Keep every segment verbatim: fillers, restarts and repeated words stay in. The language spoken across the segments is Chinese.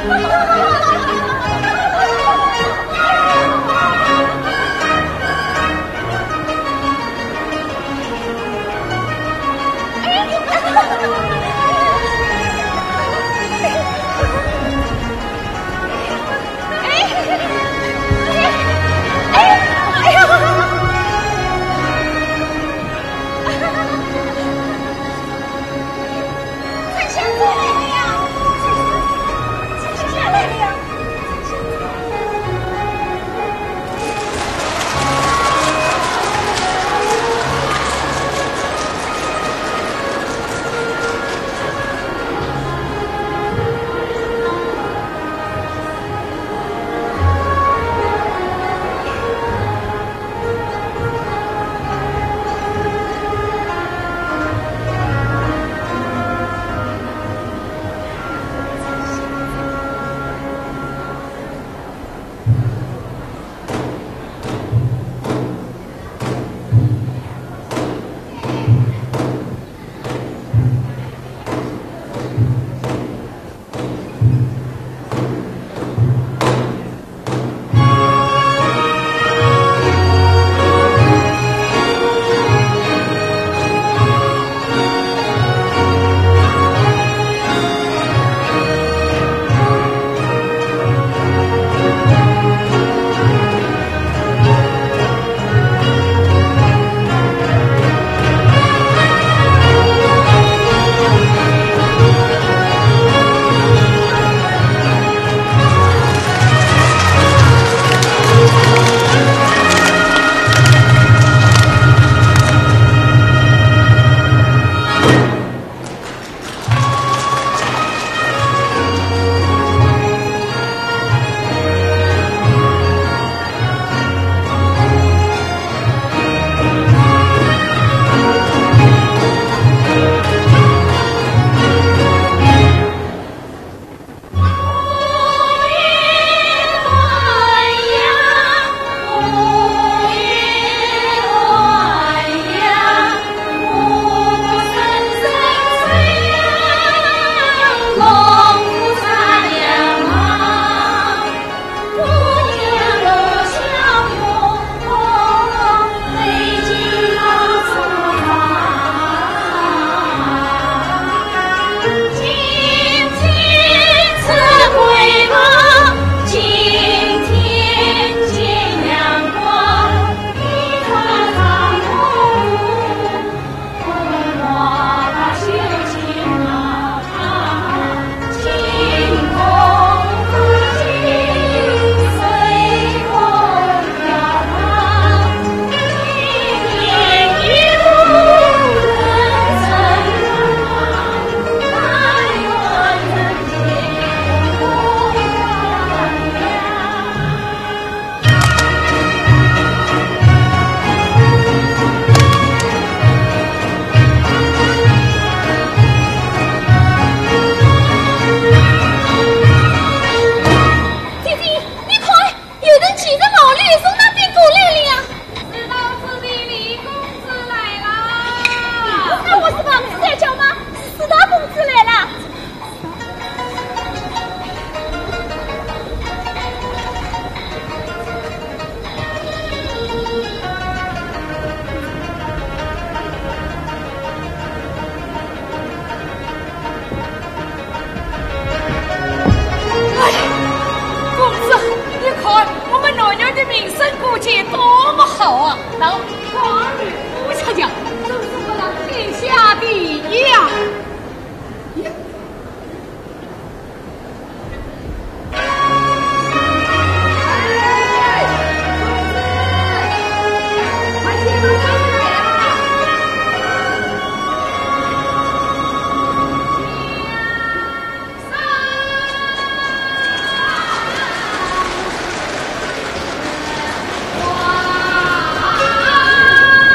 啊！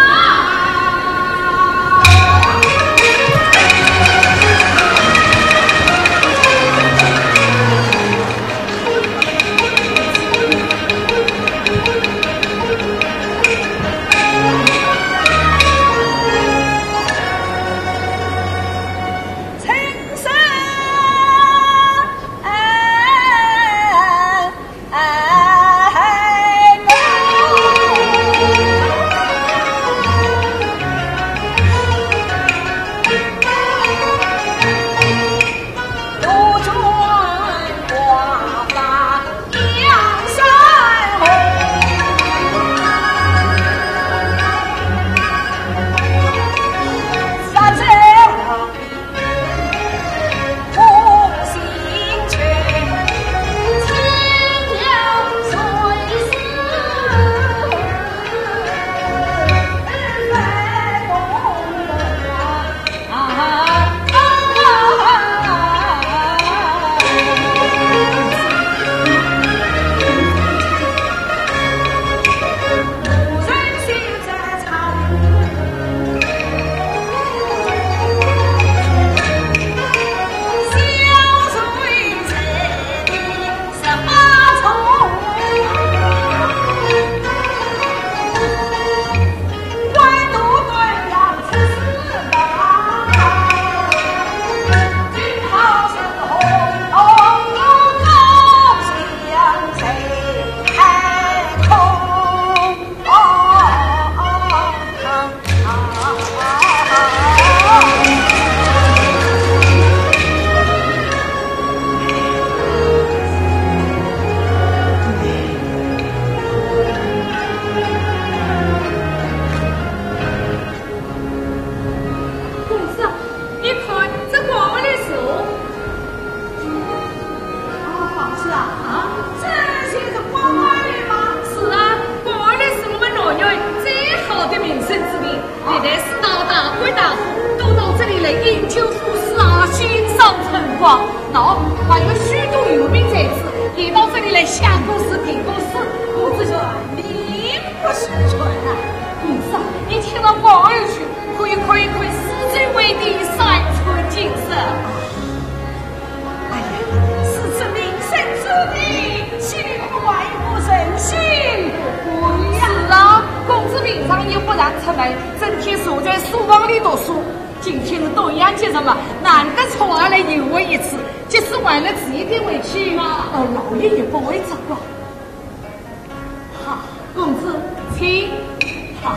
啊，啊，这些是官儿吗？是啊，官儿是我们罗源最好的名声之地，历来是大大官大户都到这里来饮酒赋诗啊，欣赏晨光。喏，还有许多游民才子也到这里来下过诗、听过诗。公子说，名不虚传啊。公子啊，你听到官儿去，可以可以可以，四最为地，三寸金色。哎呀，是这名声之地，岂不外乎人心不归呀？是啊，公子平常又不让出来，整天守在书房里读书。今天的端阳节什么，难得出来游玩一次，即使晚了迟一点回去嘛，哦，老爷也不会责怪。好，公子，请。好。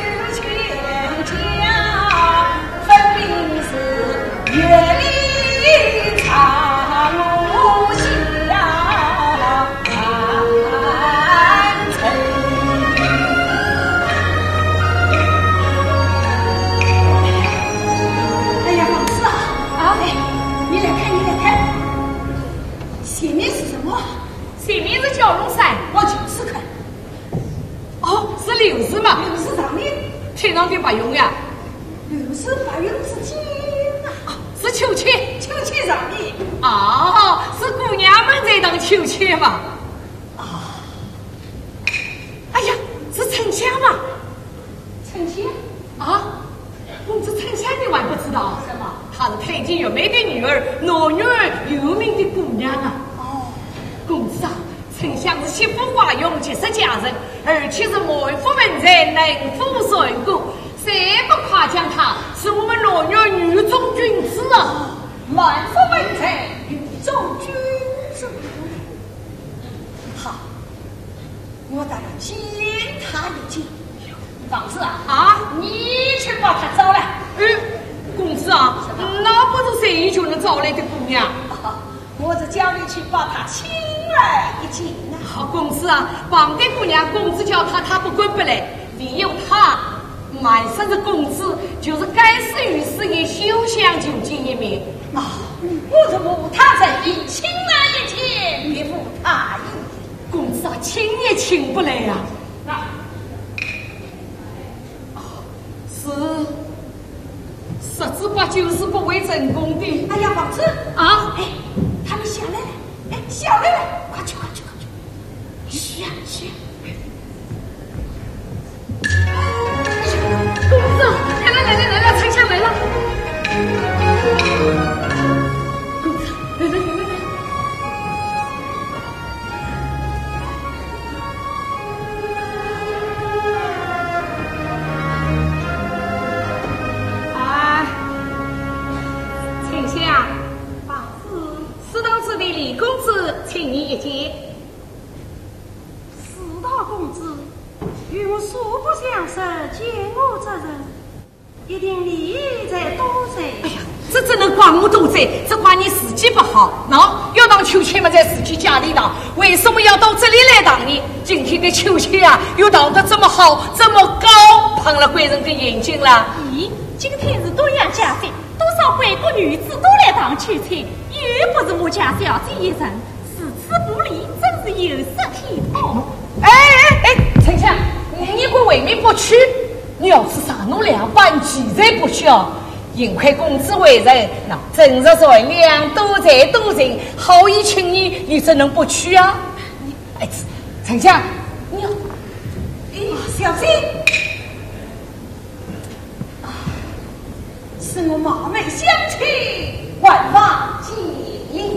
月里上的白用呀？ 又是白用是金啊， 是秋千， 秋千上面哦，是姑娘们在当秋千嘛？ 啊， 哎呀，是丞相嘛？ 丞相啊，公子丞相你还不知道？ 什么？ 她是太监有美的女儿，脑女儿有名的姑娘啊。 哦， 公子啊，丞相是媳妇花容，结识佳人，而且是满腹文才，能夫善故。谁不夸奖他是我们老女女中君子啊？ 满腹文才，女中君子。好，我倒要见他一见。房子啊， 啊， 你去把他找来。 嗯，公子啊，那不是谁就能找来的姑娘？ 啊、我只叫你去把他请来一见啊。 好，公子啊，绑的姑娘，公子叫他，他不滚不来，唯有他。满身的公子就是该死于事业，休想就见一面啊！我这母他诚意，请来一见，岳父他意。 公子啊，请也请不来呀、啊！啊，是十之八九是不会成功的。 哎呀，房子啊！ 哎，他们下来了，哎，下来了，快去快去快去！是啊是啊。 公子，来来来来来了，丞相来了。公子，来来来来来。啊，丞相， 房子， 四道子的李公子，请你一见。 四大公子。与我素不相识，见我之人，一定利益在多在。 哎呀，这怎能怪我多在？这怪你自己不好。喏，要当秋千嘛，在自己家里当，为什么要到这里来当呢？今天的秋千啊，又当得这么好，这么高，碰了贵人的眼睛了。 咦，今天是东阳佳节，多少贵国女子都来当秋千，又不是我家小姐一人，此次不离，真是有失体统。 哎哎哎，丞相。你会为民不屈，你要是上侬两半，几在不屈哦。幸亏公子为人，那正直善良，多才多情，好意请你，你怎能不屈啊？你哎，丞相，你要， 哎，小心！啊，是我冒昧相亲，万望见应。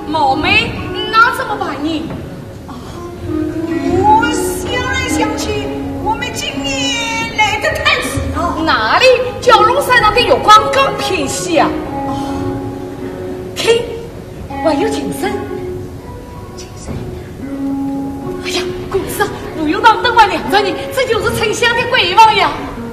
冒昧，那怎么办呢？ 我想来想去，我们今年来的太少。 哪里？蛟龙山上的月光更偏细啊！嘿，还有精神，精神！哎呀，公子，不用到灯外亮着你，这就是丞相的鬼王呀！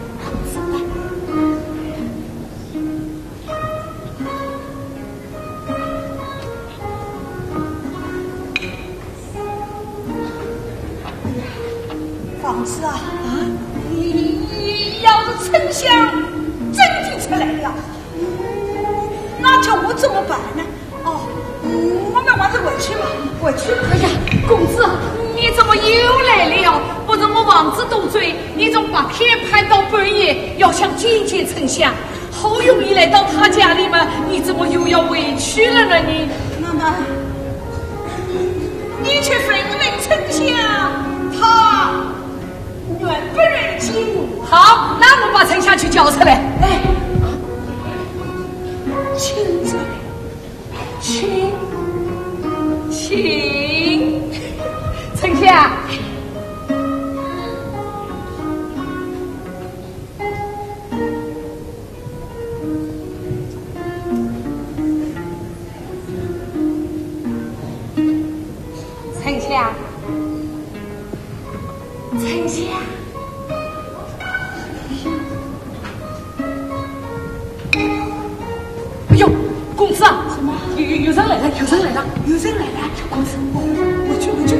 房子啊啊！你要是丞相真的出来了，那叫我怎么办呢？哦，我们还是回去吧，回去。 哎呀，公子，你怎么又来了？不是我王子多嘴，你从白天排到半夜，要想见见丞相，好容易来到他家里嘛，你怎么又要回去了呢？你妈妈，你去分明丞相，他愿不愿接我？ 好，那我把丞相去叫出来。 哎，请出来， 请，请，丞相。丞相，丞相，哎呦，公子啊，什么？有有有人来了，有人来了， 有人来了，公子，我我去我去。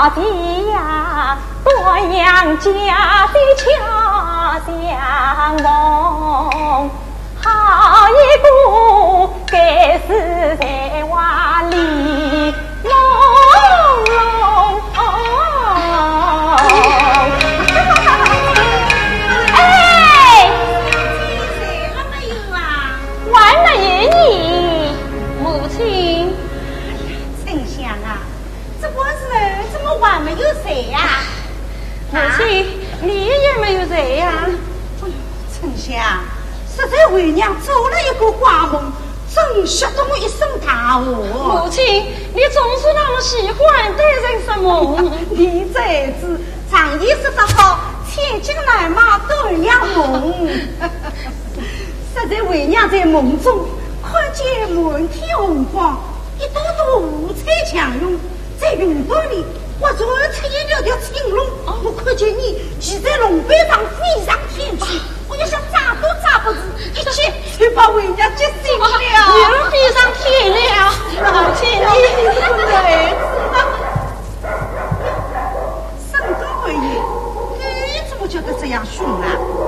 小弟呀，多养家的巧相逢，好一个该是在瓦里朦胧。哎， 谁了没有啊？ 完了爷你母亲。 丞相啊，这不是怎么还没有谁呀？ 母亲，你也没有谁呀？ 哎呦，丞相，实在为娘做了一个寡梦，真吓得我一身大火。 母亲，你总是那么喜欢对人说梦。 你这子常言说得好，千金难买多样梦。实在为娘在梦中看见满天红光，一朵朵五彩强云，在云朵里画出一条条青龙。我看见你骑在龙背上飞上天去，我要想抓都抓不住，一切就把为娘接醒了。 又飞上天了，母亲你是个儿子。 圣公而言，你怎么觉得这样凶啊？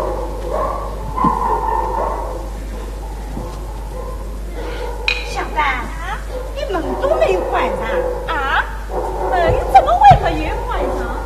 小丹，你门都没有关上啊？门怎么会和圆关上？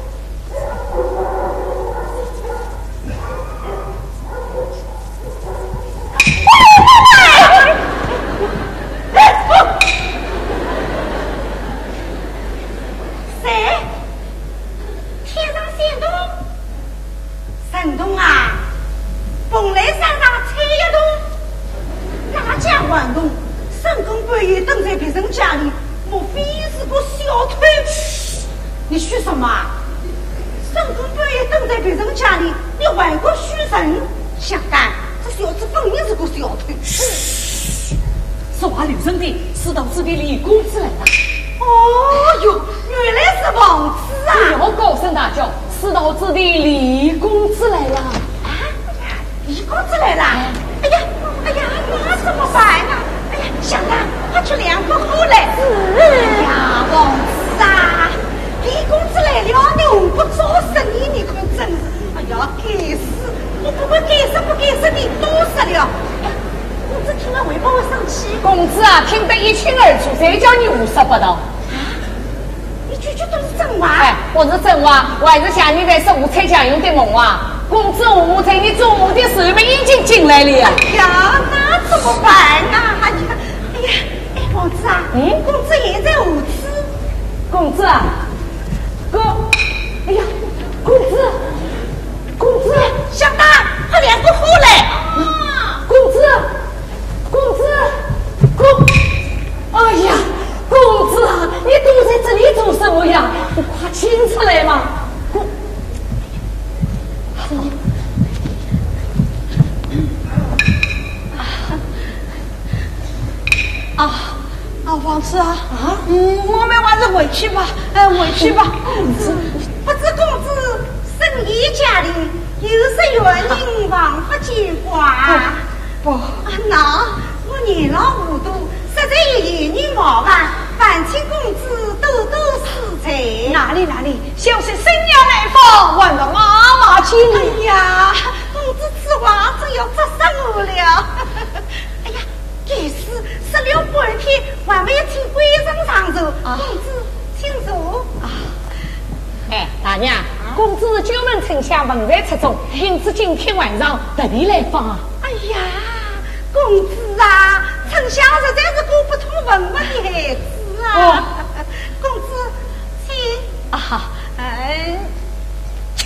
谁？天上闪动？神童啊！本来山上彩一动，哪家还动？深更半夜蹲在别人家里，莫非是个小偷？你虚什么啊？深更半夜蹲在别人家里，你还个虚神？想干，这小子分明是个小偷。 说话留声点，石头子的李公子来了。 哦哟，原来是王子啊！ 不要高声大叫，石头子的李公子来了。 啊，李公子来了！哎呀，哎呀，那怎么办呢？哎呀，想啊，快去两个后来。哎呀，王子啊，李公子来了，你红不招生意，你可真是！哎呀，该死！你不会该死不该死的多死了。公子听了会不会生气？ 公子啊，听得一清二楚，谁叫你胡说八道？ 你句句都是真话。 哎，我是真话，我还是像你在说五彩强用的梦话。公子，我在你做梦的时候已经进来了呀。 哎呀，那怎么办呢？哎呀，哎呀，哎，王子啊， 嗯， 公子现在无知。 公子啊，公，哎呀，公子，公子， 小丹，快两个后来。 啊，公子，公子，公，哎呀，公子啊，你躲在这里做什么呀？你快请出来嘛！公， 啊啊，王子啊，啊，嗯，我们还是回去吧，呃，回去吧。公子，不知公子深夜家里有什远人望不见挂？ 不， 啊，那我年老糊涂，实在有有人麻烦，烦请公子多多赐彩。 哪里哪里，小婿生娘来访，问了妈妈亲。 哎呀，公子此话真要责死我了。哎呀，该死，说了半天还没有听鬼声上奏。公子，请坐。啊， 哎，大娘，公子是九门丞相文在出中，因此今天晚上特地来访啊。 哎呀，公子啊，丞相实在是个不通文文的孩子啊。 哦、 公子，请啊， 哎， 请。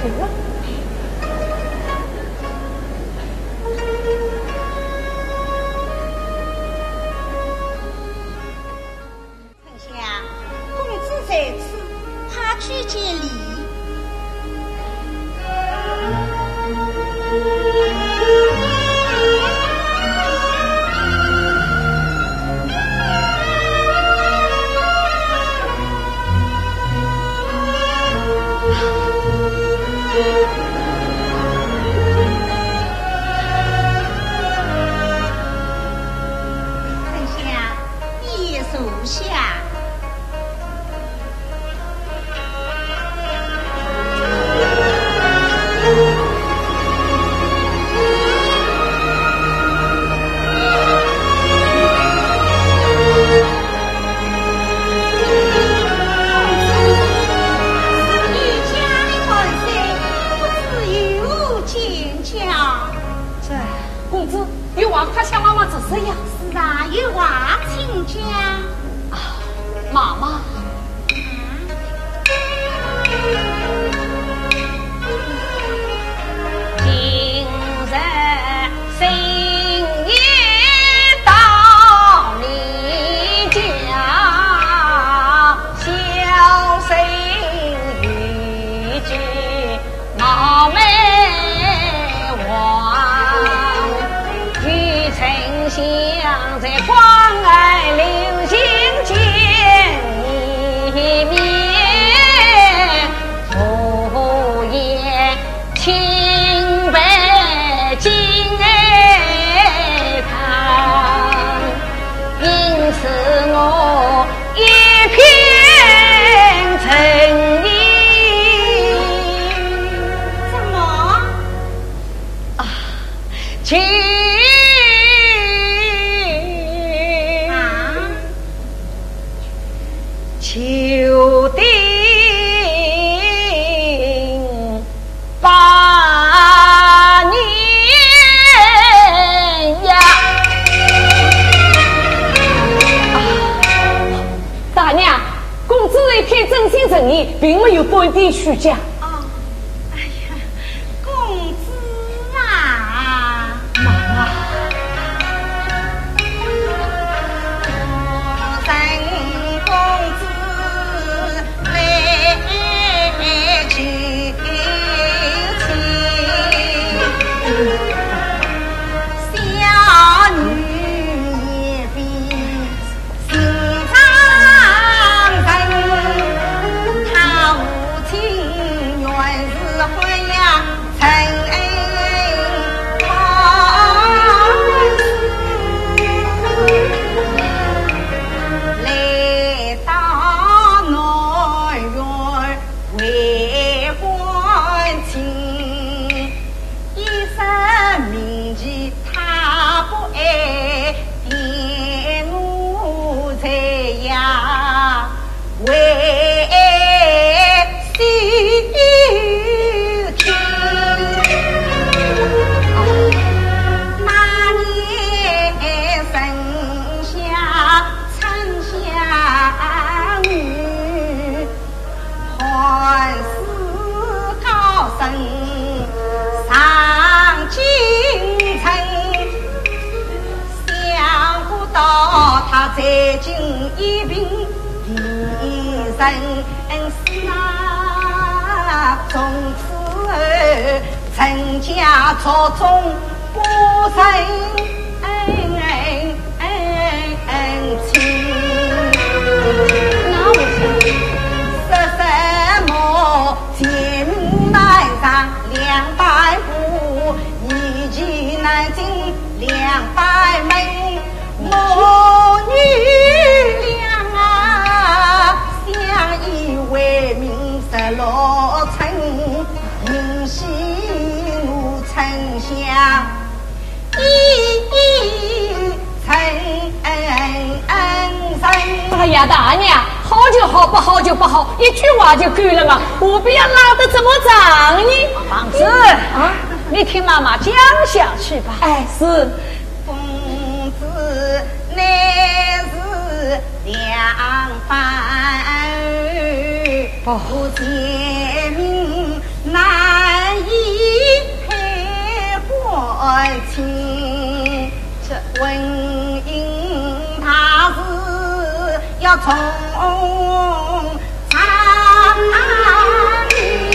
并没有本地虚假。 哦，哎呀，公子啊， 妈妈， 人公子来娶妻，小女也比心肠人。他母亲原是欢呀陈来到南园为官亲，一生铭记他不爱点奴才呀，为上京城，想不到他在京一并离人死啊！从此后陈家朝中不成恩恩情。那我说什么前门南上两百步，一骑南京两百门，母女俩啊相依为命十六春，迎喜怒丞相一成恩生。 哎呀，大娘，好就好，不好就不好，一句话就够了嘛，何必要拉得这么长呢？ 王子啊，你听妈妈讲下去吧。 哎，是。 公子乃是两番，不见明难。 从长里。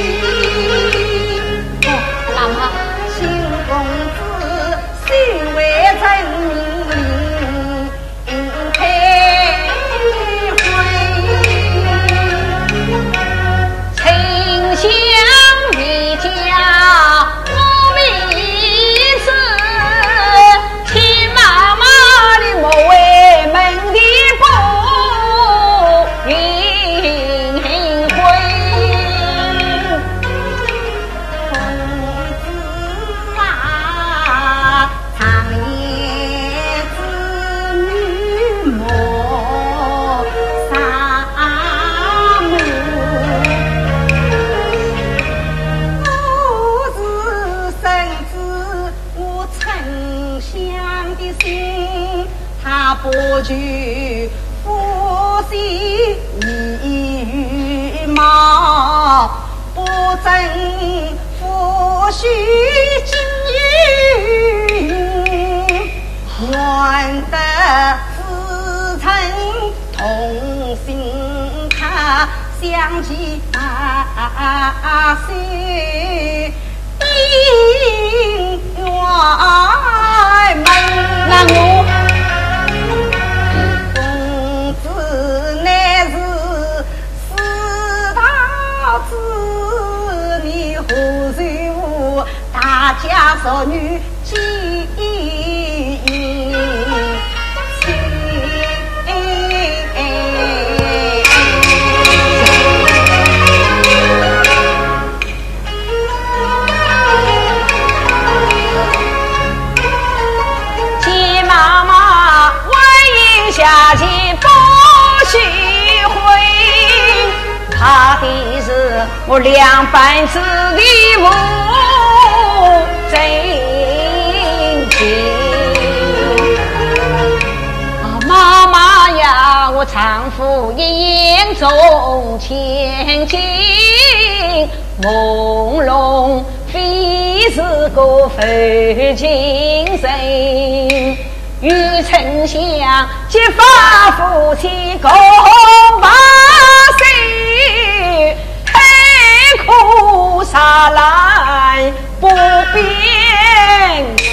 哦，那么新公子心为人民应配回， 丞相一家我名字，亲妈妈的莫为门的不云回。 公子啊，长夜子女莫杀母，我是生子我丞相的心，他不惧父亲羽毛，不争父须金玉，愿得子臣同心他相继啊心应愿门。 那我公子乃是四大子，你何须大家少女记亲？ 亲妈妈问应下去不许回，怕的是我两半子的母真情。啊，妈妈呀，我丈夫一眼中千金，朦胧非是个负精神。与丞相结发夫妻共把心，太苦沙来不变心。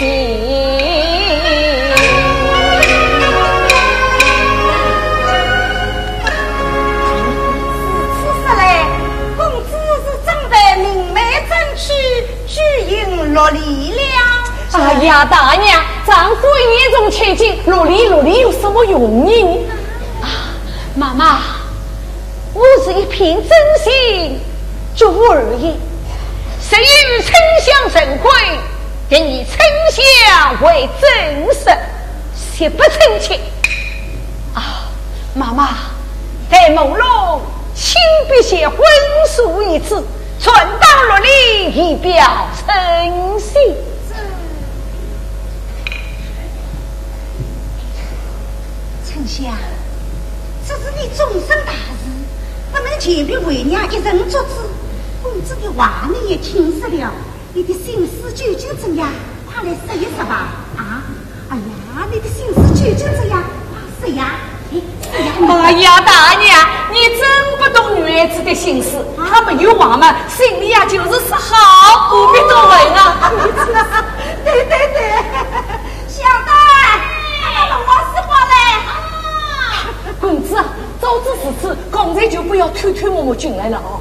此时来，公子是长得明媚正气，举银落力了。 哎呀，大娘，丈夫眼中千金，努力努力有什么用呢？啊，妈妈，我是一片真心，就而已。谁与丞相成婚，便以丞相为正室，绝不成亲。啊，妈妈，待朦胧，请别写婚书一纸，传到落里，以表诚心。 丞相，这是你终身大事，不能前别为娘一人做主。公子的话你也听说了，你的心思究竟怎样？快来说一说吧！啊，哎呀，你的心思究竟怎样？快说呀！哎，说呀！ 哎呀，大娘，你真不懂女孩子的心思。他们有话嘛，心里呀就是说好，不必多问啊。 对对对，小的，我是过来。 公子啊，早知如此，刚才就不要推推摸摸进来了哦。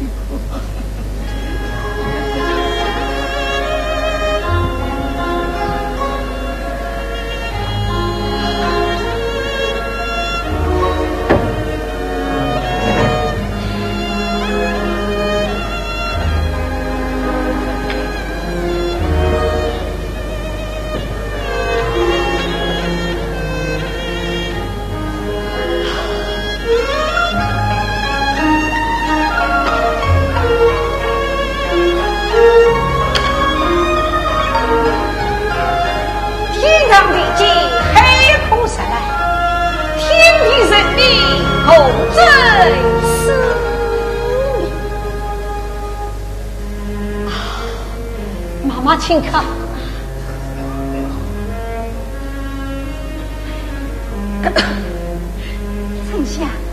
请看， 丞相，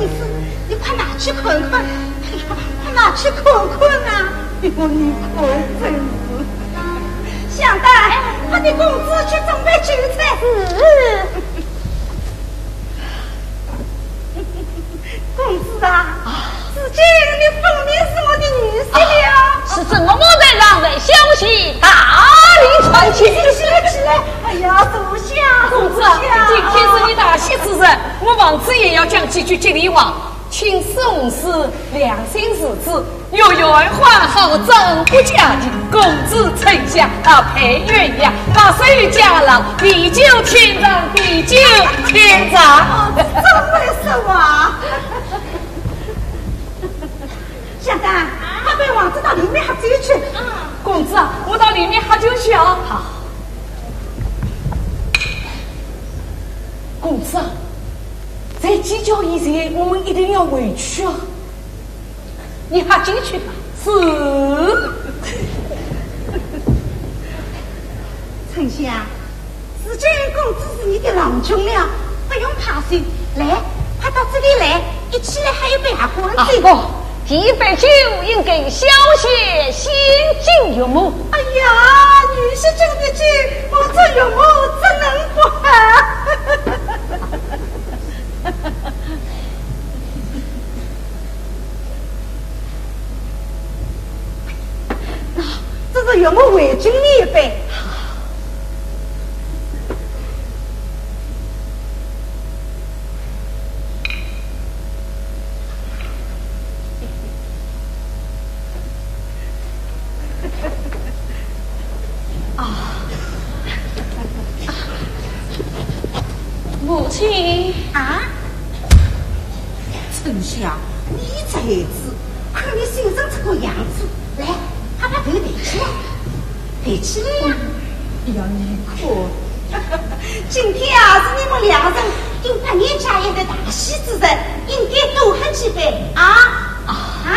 子，你快拿去困困。哎呀，快拿去困困啊！哎呦，你困真是。想得，他的公子去准备酒菜。 是。 公子啊，至今你分明是我的女婿了。 啊、是怎么才让人消息大力传去？ 起来起来！哎呀，属下， 公子，今天是你大喜之日，我王子也要讲几句吉利话。请宋氏良心日子，有缘还好，真不假的公子丞相啊，配鸳鸯，把水家郎，地久天长，地久天长。 真会说话。小丹，他被王子到里面喝酒去。 嗯，公子，我到里面喝酒去啊。好。公子，在鸡脚以前，我们一定要回去啊！你喝进去吧。是。 丞相，只见公子是你的郎中了，不用怕谁。来，快到这里来，一起来喝一杯下馆子。 哦，一杯酒应该消泄心境有目。 哎呀，女婿敬的酒，我这有目怎能不喝？这是有目为君的一杯。 母亲啊，丞相，你这子看你先生这个样子，来，把把头抬起来，抬起来呀！哎呀，你看，今天啊是你们两人应八年家业的大喜之日，应该多喝几杯啊啊！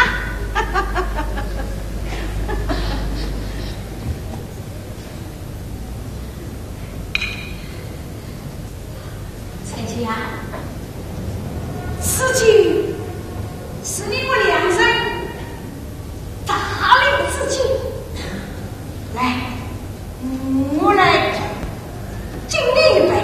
此情是你们两人大令自尽，来，我来敬你一杯。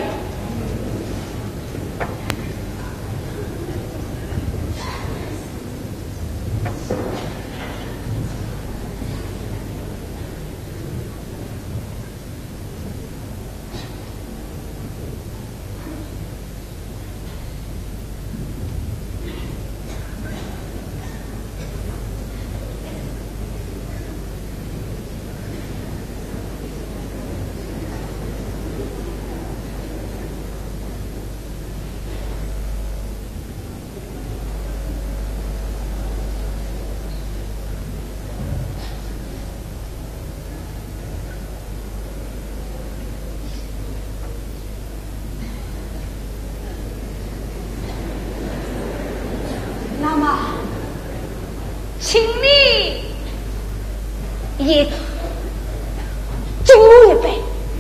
那么，请你也敬我一杯。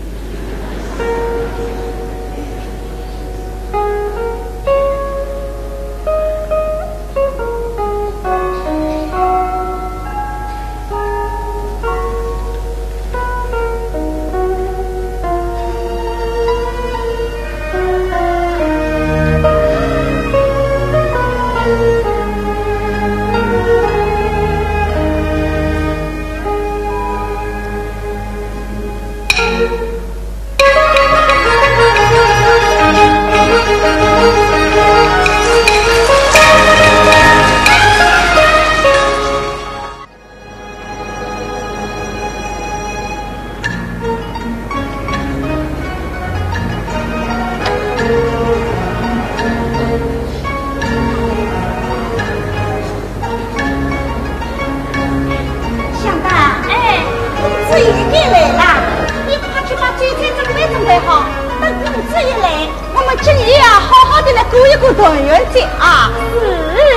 团圆节啊！ 是。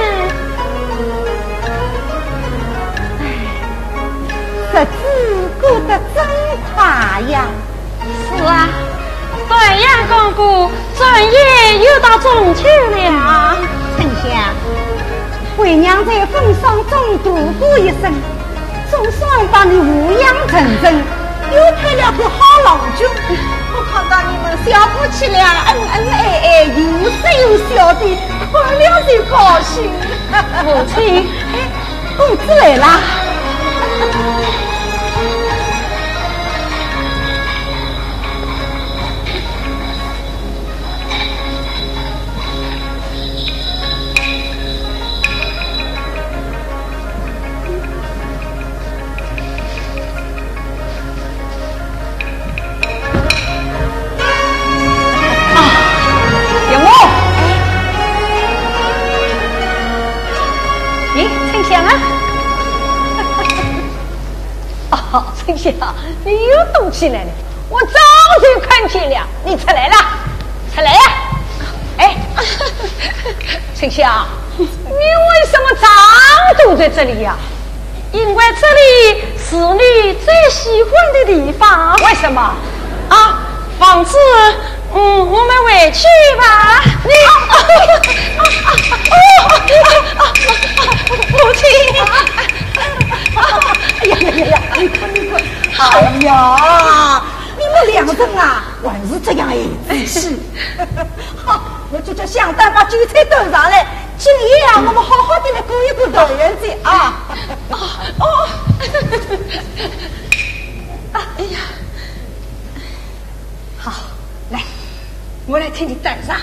哎，日子过得真快呀！ 是啊，转眼刚过，转眼又到中秋了。 丞相，为娘在风霜中度过一生，总算把你抚养成人，又配了个好老君。我看到你们小夫妻俩恩恩爱爱，有说有笑的，看了就高兴。母亲，公子来啦！ 丞相，你又动起来了！我早就看见了，你出来了，出来呀！哎，丞相，你为什么常住在这里呀？ 因为这里是你最喜欢的地方。 为什么？ 啊，房子，嗯，我们回去吧。你，母亲。 哎呀呀呀呀！你看你看，哎呀，你们两人啊，还是这样哎仔细。好，我就叫想办法酒菜端上来，今夜啊，我们好好的来过一过团圆节啊！ 哦哦，啊，哎呀， 好，来，我来替你端上。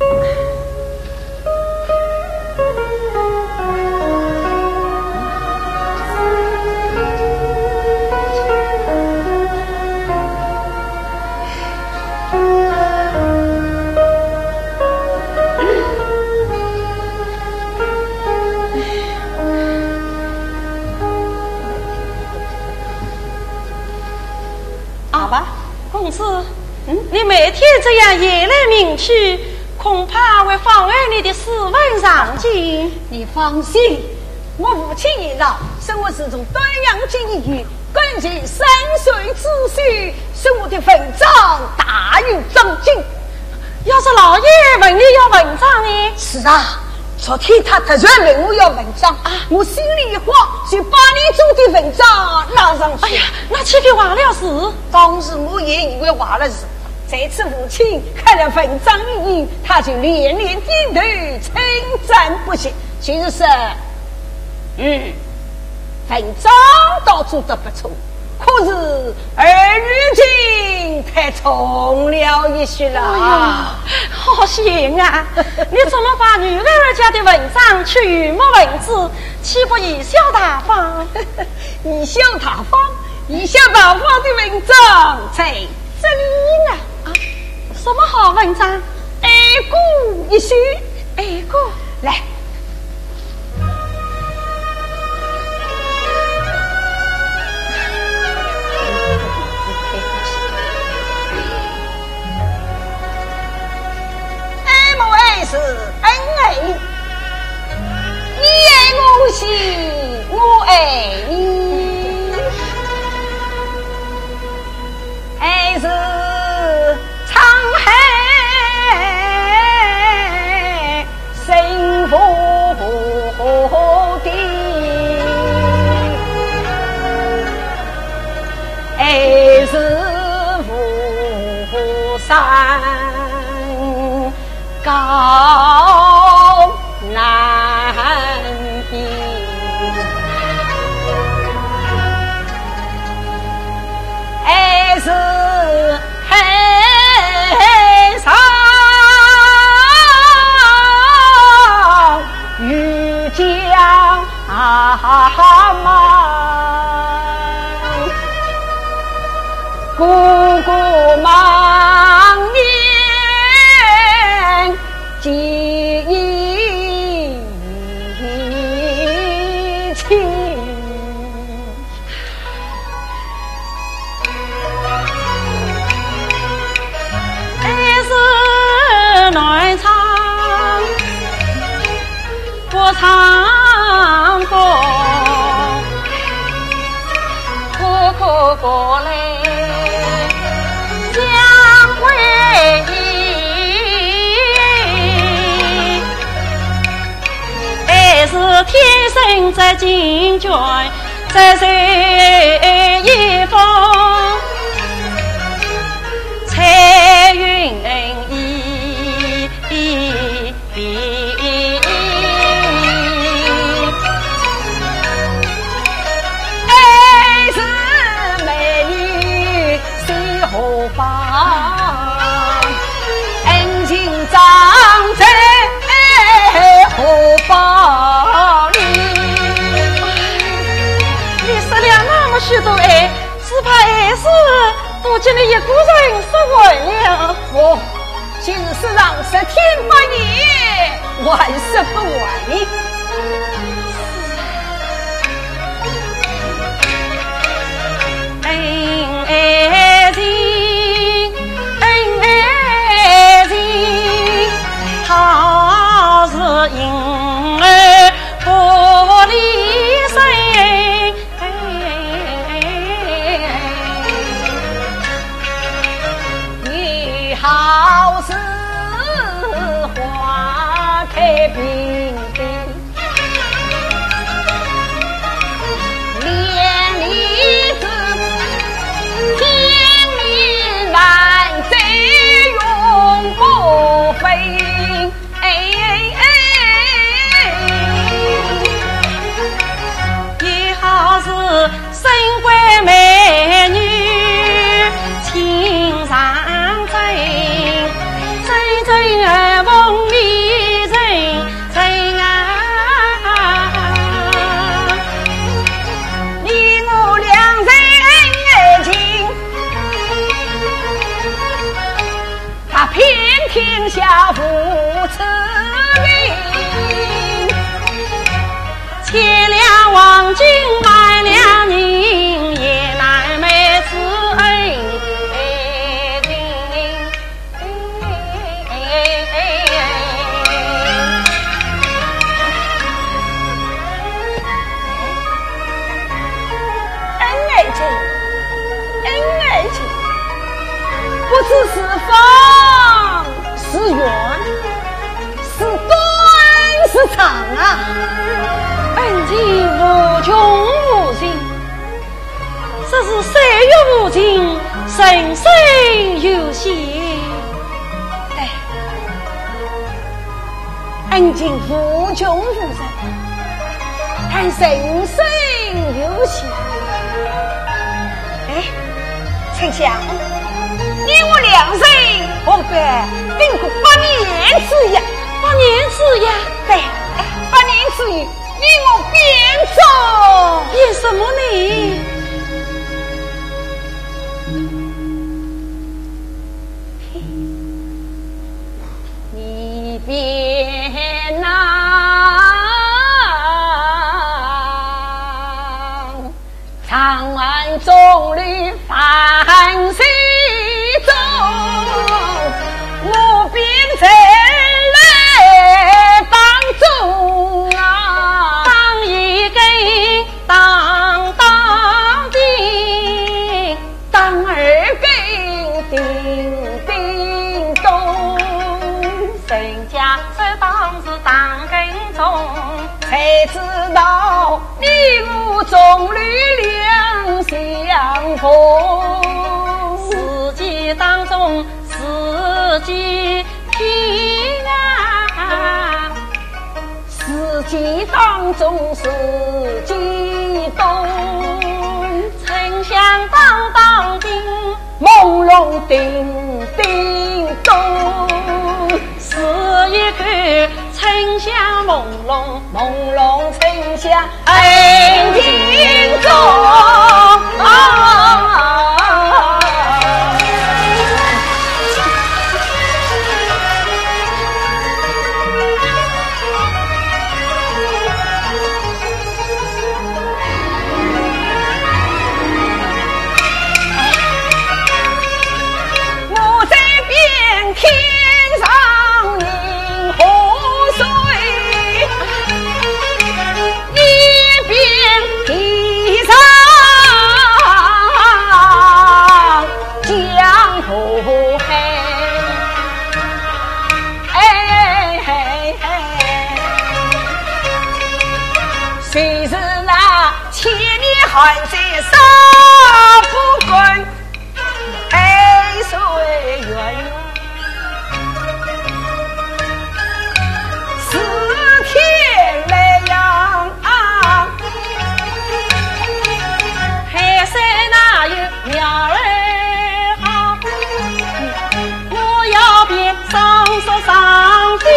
公子，嗯，你每天这样夜来明去，恐怕会妨碍你的诗文上进。 你放心，我父亲已老，生我是从端阳京医院根据三岁之序，使我的文章大于张进。 要是老爷问你要文章呢？ 是啊，昨天他突然问我要文章啊，我心里一慌，就把你做的文章拿上去。 哎呀，那岂非忘了事？ 当时我也以为忘了事，这次父亲看了文章一印，他就连连点头称赞不息，就是说，嗯，文章倒做得不错，可是儿女情太重了一些了。 哎呀，好险啊！你怎么把女儿家的文章去语墨文字，岂不贻笑大方？ 贻笑大方，贻笑大方的文章在这里呢。 啊，什么好文章？ 哀歌一首， 哀歌来。是恩爱你，你爱我心，我爱你，爱是沧海幸福的，爱是巫山高难比，爱是海上遇江满，姑姑忙念记忆情，爱是暖唱我唱过，可可过来家。 人在金卷，在谁一方彩云一爱是美女谁何方，恩情长在何方里，你失了那么许多爱，只怕爱是不见了一个人失完了。 我今世上十天百年，万事不完。 恩爱情，恩爱情，他是因儿不离身。 你好似花开并蒂，连理子天命难再永不废。哎哎也好是身贵美女情长真，真真儿梦里人真啊， 你我两人爱情，他偏天下无此理。 千两黄金买了人，也难买此恩情。 恩爱情，恩爱情，不知是方是圆，是短是长啊！ 恩情无穷无尽，这是岁月无尽，生生有限。 哎，恩情无穷无尽，但生生有限。哎，丞相，你我两人何该定个八年之约？ 八年之约， 对，哎，八年之约，你我便走。 变什么呢？ 你别拿长安中旅繁西中，我便在来当中啊， 当一根当当的， 当二根叮叮咚， 人家这当是当根钟， 才知道你我中旅两相逢。 四季当中四季平啊， 四季当中四季冬， 丞相当当的， 朦胧叮叮咚， 是一个丞相朦胧朦胧丞相恩情中。我在边天上饮河水，一边地上呀，千年寒山杀不滚，爱随缘缘。四天来阳，海山哪有鸟儿好？我要变上山上飞。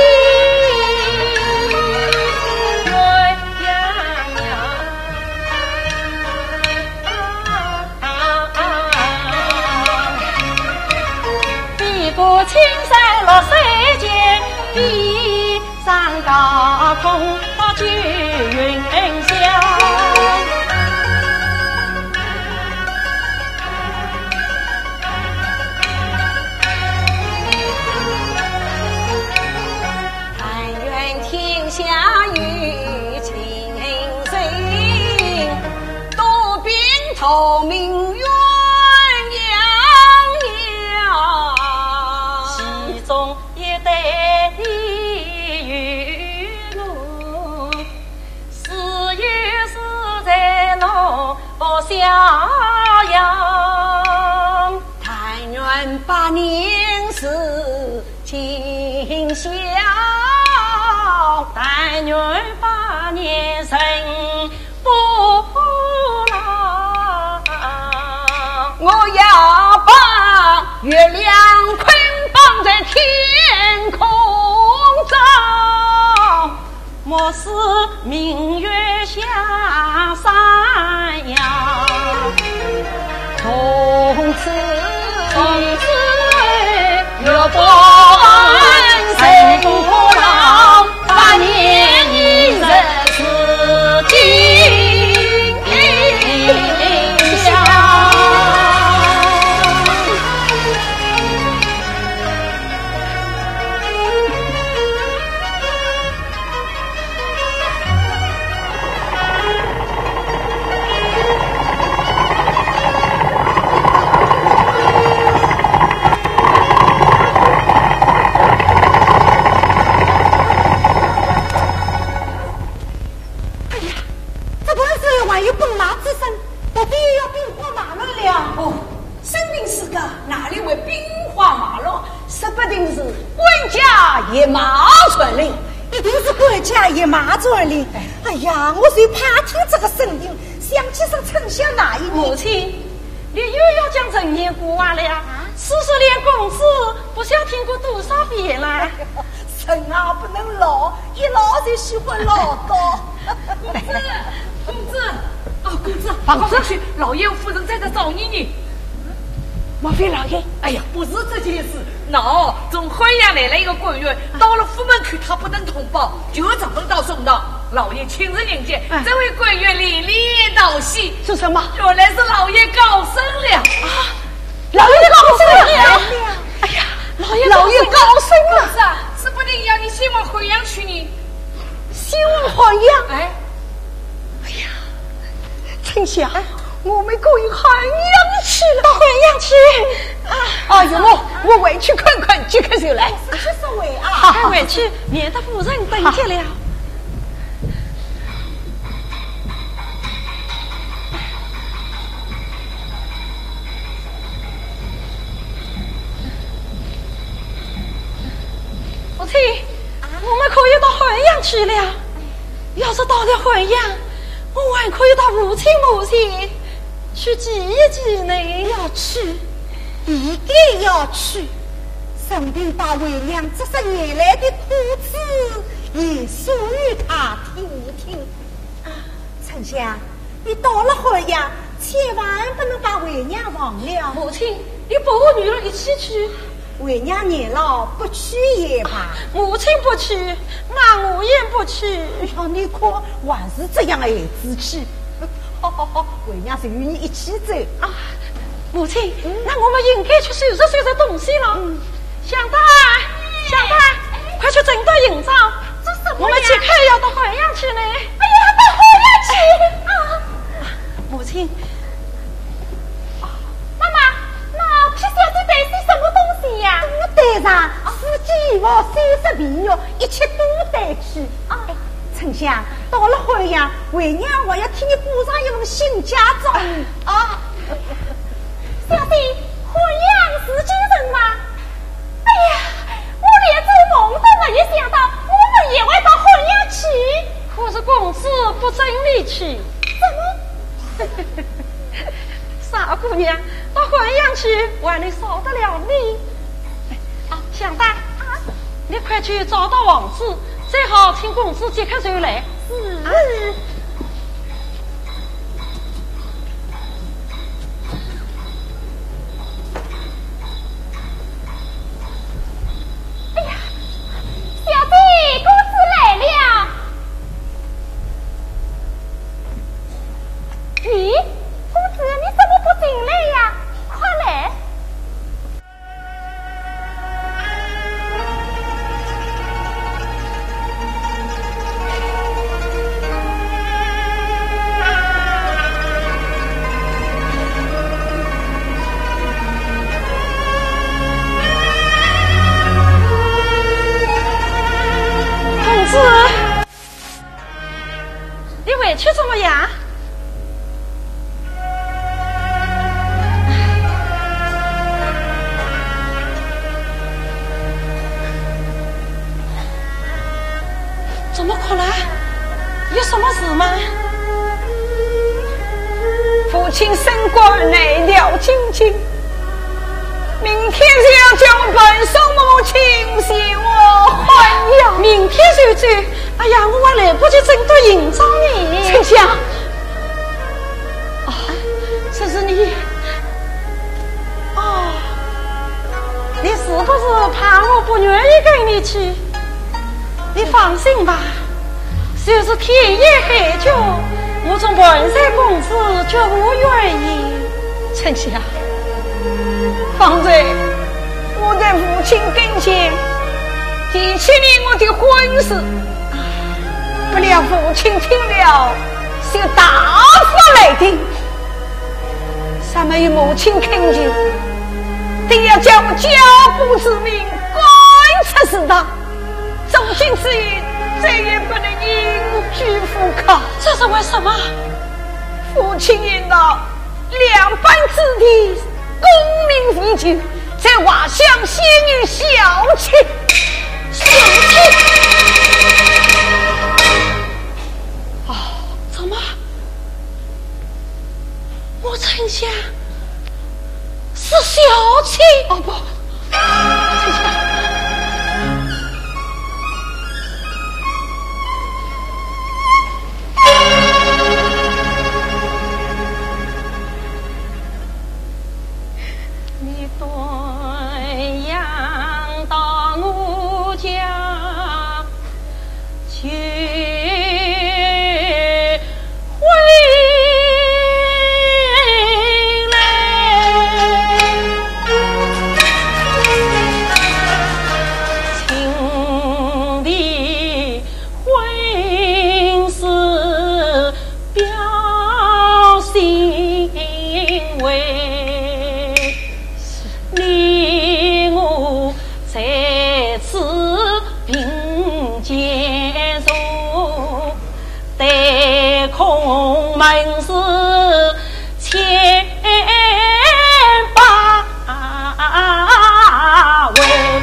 过青山落水间，比上高空到九云霄。但愿天下有情人，多变透明鸳中一对你与我，是有是在路逍遥。但愿百年是今宵，但愿百年人不老。我要把月亮捆绑在天空中，莫使明月下山羊。从此从此月光生不老，百年一人是今宵。野马传令， 一定是管家野马传令。哎呀，我最怕听这个声音，想起是丞相那一年。 母亲，你又要将人言过完了呀？四十年公子，不晓听过多少遍了。 人啊，不能老，一老就喜欢老高。 公子，公子，哦，公子，放出去，老爷夫人在这找你呢。 莫非老爷？ 哎呀，不是这件事。喏，从淮阳来了一个官员，到了府门口，他不能通报，就这么到送到。老爷亲自迎接， 哎、 这位官员连连道喜。 是什么？ 原来是老爷高升了啊！老爷高升了！哎呀，老爷老爷高升了！ 是啊，是不定要你先往淮阳去呢。 先往淮阳？ 哎， 哎呀，丞相。哎，我们可以淮阳去了，到淮阳去啊！哎呦，我我回去看看，即刻就来。 这是为啊！ 快回去，免得夫人等急了。父亲，我们可以到淮阳去了。要是到了淮阳，我还可以到父亲母亲去祭一祭呢。 要去，一定要去，顺便把为娘这些年来的苦子也诉与他听一听。啊，丞相，你到了淮阳，千万不能把为娘忘了。 母亲，你抱我女儿一起去。 为娘年老，不去也罢。 母亲不去，那我也不去。 要你可还是这样爱子气。好好好，为娘是与你一起走啊。母亲，嗯、那我们应该去收拾收拾东西了。嗯，香丹，香丹，快去整顿营帐。 这什么？ 我们即刻要到淮阳去呢。哎呀，到淮阳去啊！ 母亲， 啊，妈妈，那皮小姐带些什么东西呀？我带上四季药、三十皮药，一切都带去啊。丞相，到了淮阳，为娘我要替你补上一份新嫁妆啊！ 小弟婚养是精神吗？哎呀，我连做梦都没有想到，我们也会到婚养去。 可是公子不准你去。 怎么？ 傻姑娘，到婚养去，还能少得了你？啊，想大啊，你快去找到王子，最好请公子即刻就来。 是。 啊去怎么样？怎么可能？有什么事吗？ 父亲升官内调亲亲，明天就要将本省母亲携我还阳。 明天就走？哎呀，我还来不及整顿迎找你。 丞相， 哦，这是你。哦，你是不是怕我不愿意跟你去？你放心吧，就是天也黑久，我从本山公子绝无愿意。 丞相，方才我在父亲跟前提起了我的婚事，不料父亲听了就大发雷霆，尚没有母亲恳求，定要将我家父之命关出祠堂，从今之日再也不能隐居赴考。 这是为什么？ 父亲言道，两班子弟功名已久，在瓦乡仙女小妾， 小妾。哦，怎么？我丞相是小妾？ 哦不，丞相。 门是千把位，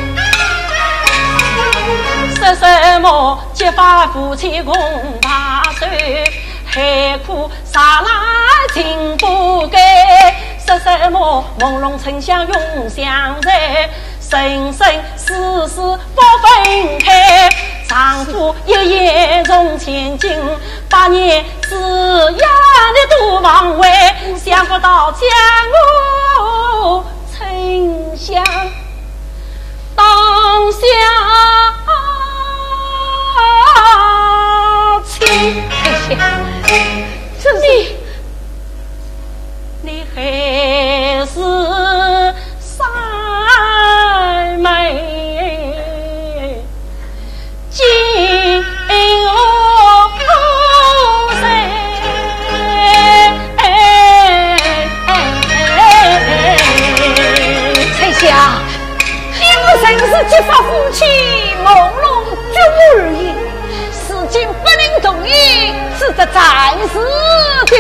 说什么结发夫妻共把手，海苦沙拉情不改，说什么朦胧丞相永相在，生生世世不分开，丈夫一夜从千金，八年只要你都忘回，想不到将我丞相当下妻。 丞相， 这你你还是三妹今我丞相，你我真是结发夫妻，朦胧绝无二意，事今不能同意，只得暂时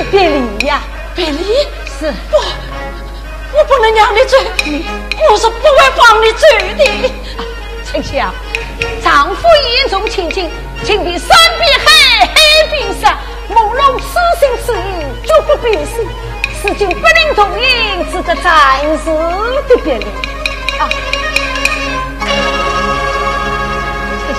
得别离呀！ 别离是不，我不能让你走，我是不会放你走的。 啊，丞相，丈夫眼中亲情，请比山比海，海比山，朦胧痴心痴意，绝不变心。此君不能同意，只得暂时的别离。啊，丞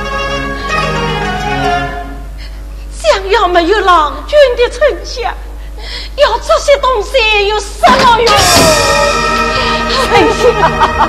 相，想要没有郎君的丞相，要这些东西有什么用？ 丞相，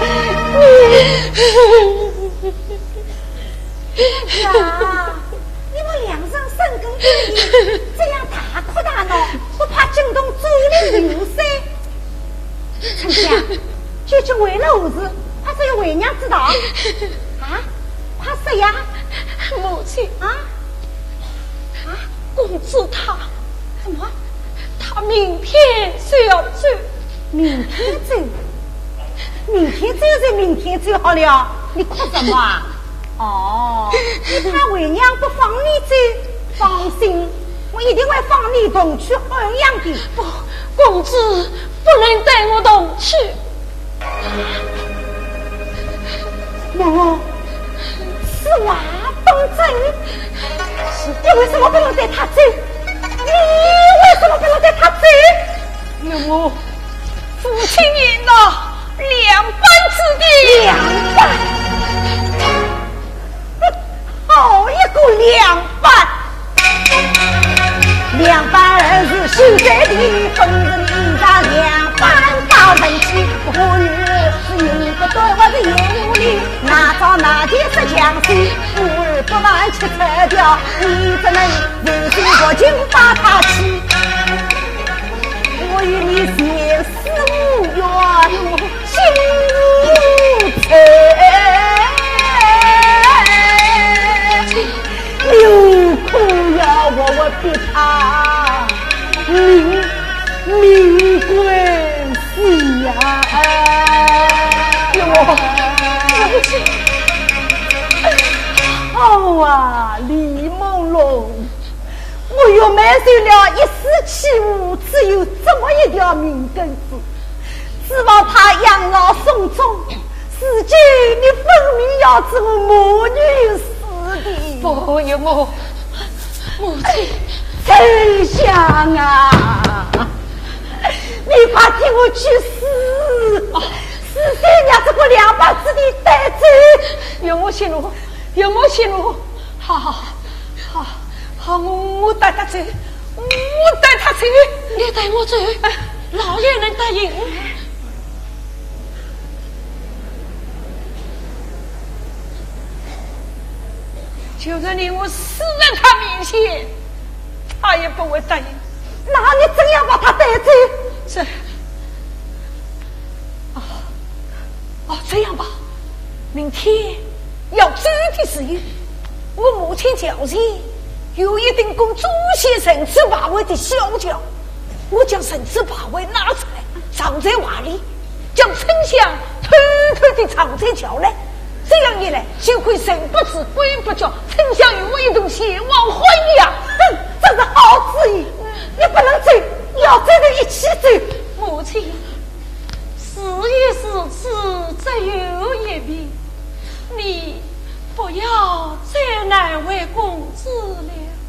呀，你们两人深耕对弈，这样大哭大闹，不怕惊动主人流噻？丞相，究竟为了何事？怕是有为娘知道啊？怕谁呀？ 母亲啊啊！公子他什么？ 他明天就要走， 明天走？明天走就明天走好了，你哭什么啊？哦，你怕为娘不放你走？放心，我一定会放你同去衡阳的。 不，公子不能带我同去。 我是瓦东镇，你为什么不能带他走？你为什么不能带他走？ 那我父亲赢了两班之地， 两班，好一个两班！两班是现在的本人一张两班大人气，不语是赢不多，我是赢无力，哪招哪件是强势，不儿不满去拆掉，你怎能人心过境把他气？我与你前世无缘，心无猜，有苦要我我逼他命命归死呀！ 我对不起。 好啊，李梦龙，我又埋受了一丝起舞，只有这么一条命根子，指望他养老送终，如今你分明要做母女死的。 不有我母亲， 丞相啊，你快替我去死！死谁让这个两把子的带走？ 有我心路，有我心路，好好好，好好，我我带他走，我带他走，你带我走，老爷能答应。就算你我死在他面前，他也不会答应。 那你怎样把他带走？ 是，哦哦，这样吧，明天要走的时候，我母亲脚前有一顶供祖先神子把位的小轿，我将神子把位拿出来，藏在瓦里，将丞相偷偷的藏在桥内。这样一来，就会神不知鬼不觉，丞相与我一同前往还阳。 哼，这是好主意，你不能走，要走就一起走。 母亲，事已是此，只有一命，你不要再难为公子了。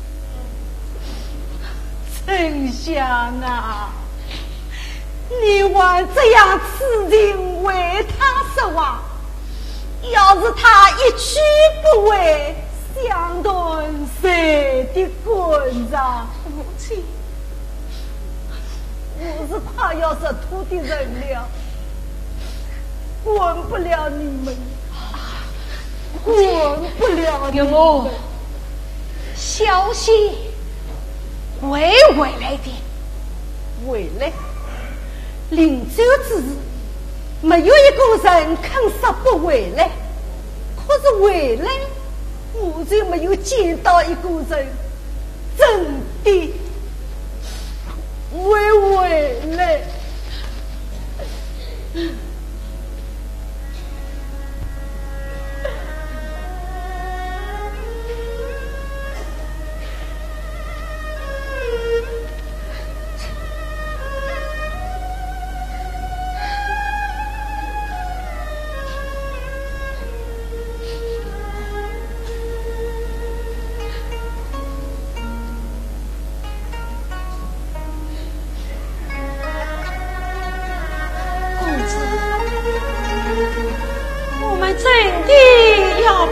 丞相啊，你还这样痴情为他说话，要是他一去不回，相断谁的棍子？ 母亲， 我是怕要是土的人了，管不了你们，管不了你们。 我消息会回来的， 回来，临走之日，没有一个人肯说不回来。可是回来，我就没有见到一个人真的会回来。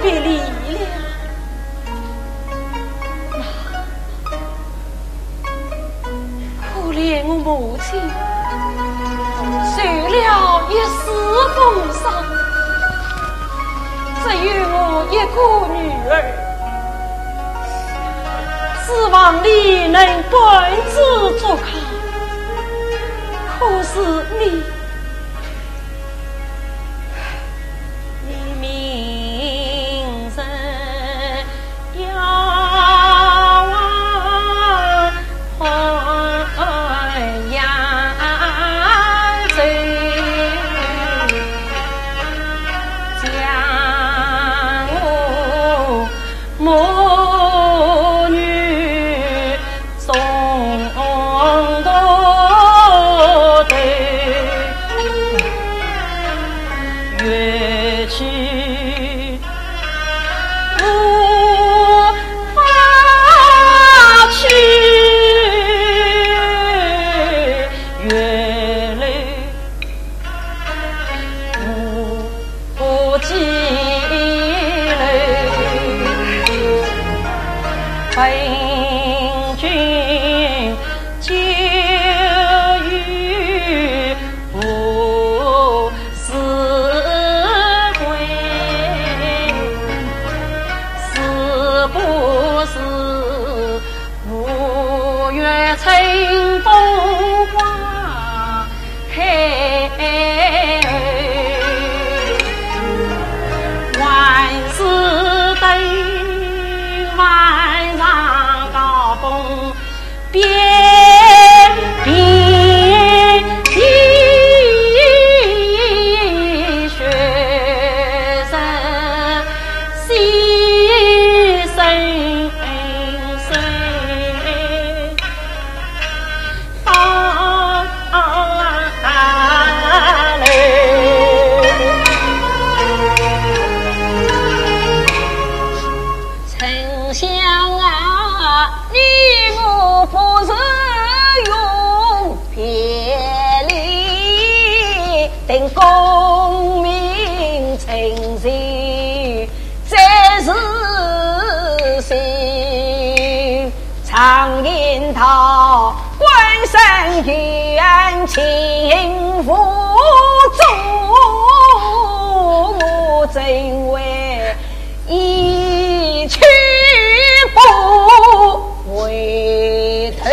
别离了。可怜我母亲，受了一世风霜，只有我一个女儿，指望你能管子作靠。可是你，你明日要往淮阳走，将我母女送到头，越去无法去，越来无计来，本君就与我死归，是不是五月春风花开，万事等晚上高峰边边地雪人西生水放来，丞相啊，你我不是用别离，等功名成就再是心，常言道官山远，情付诸，我真为一去不回头。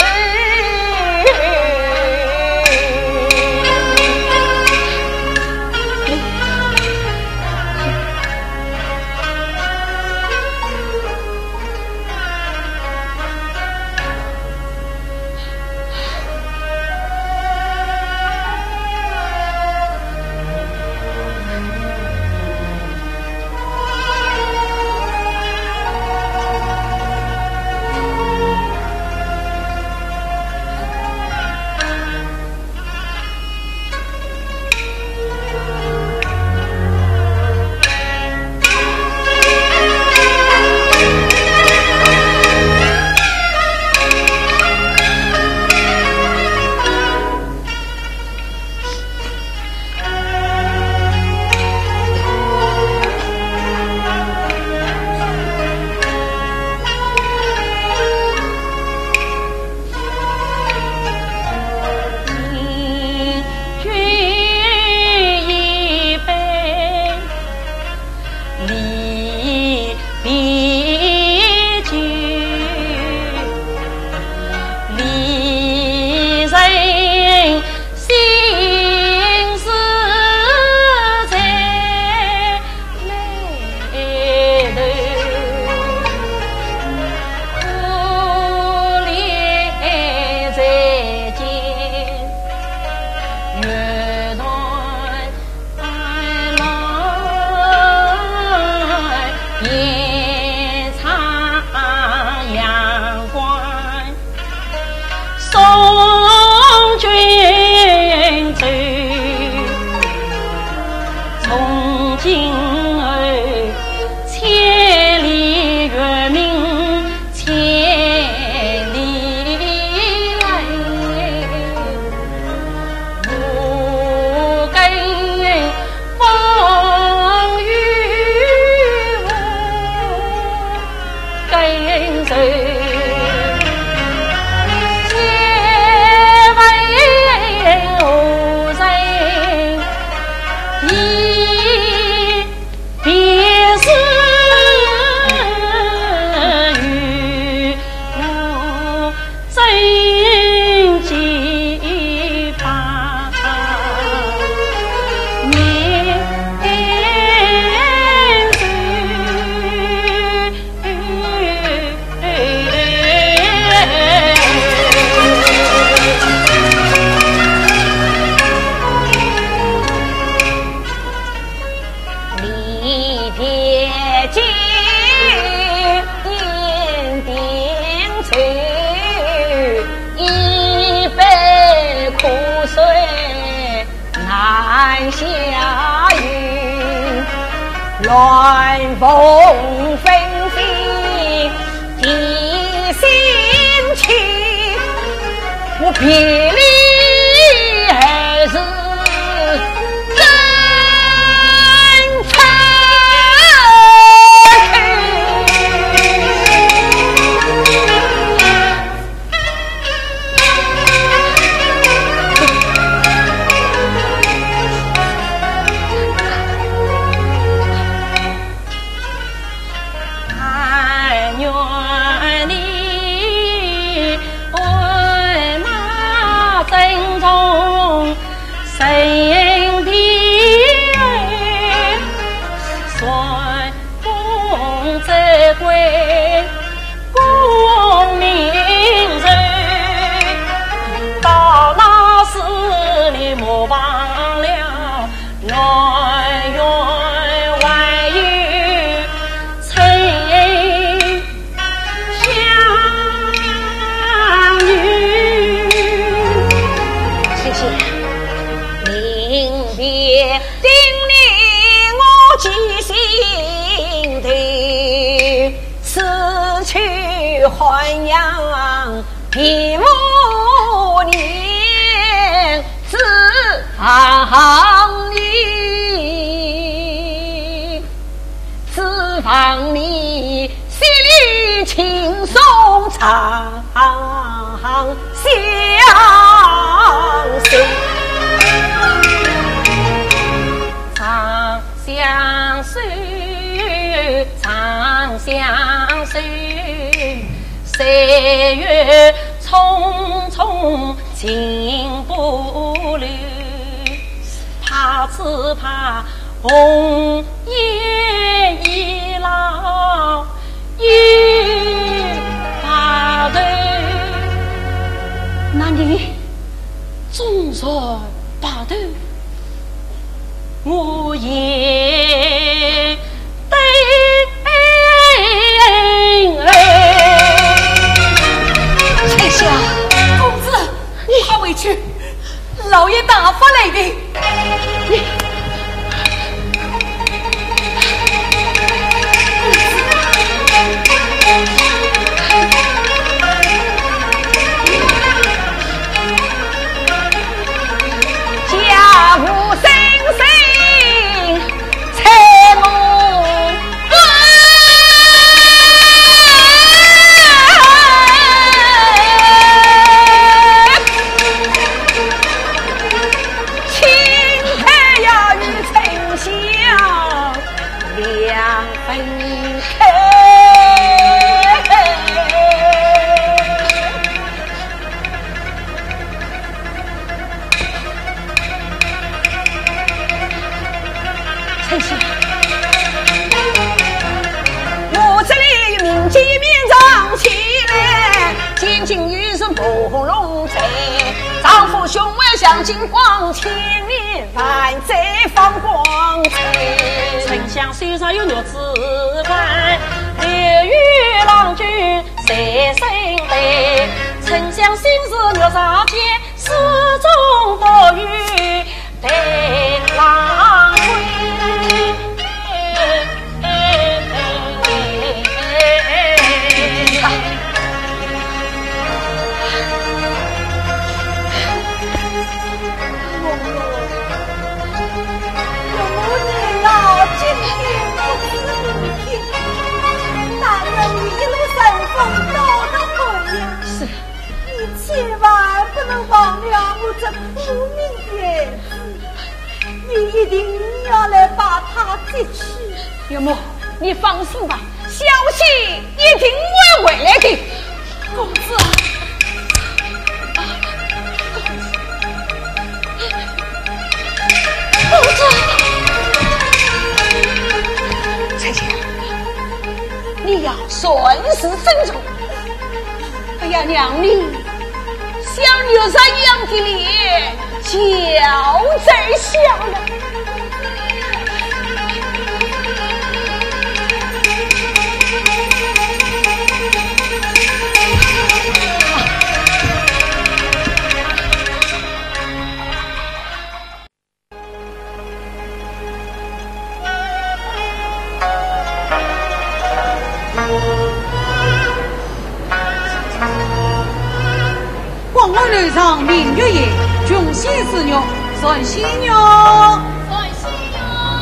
晚霞云，乱风纷飞地心情，我别离还是欢阳皮肤年自房里，自房里心里轻松长相随，长相随，长相随。岁月匆匆经不留，怕只怕红颜已老又白头。那你终在白头，我也对公子，怕委屈，老爷打发来的。你家父生生财母不容财，丈夫胸怀像金光，千年万载放光彩。 丞相手上有镯子盘，刘玉郎君谁生来？丞相心事镯上间，始终不与待郎归。 千万不能忘了我这苦命的儿子，你一定要来把他接去。 岳母，你放心吧，消息一定会回来的。 公子， 公子，丞相，你要顺时珍重。不要让你像流山一样的脸交在下了。 我楼上明月夜，穷仙似玉算仙玉。 算仙玉。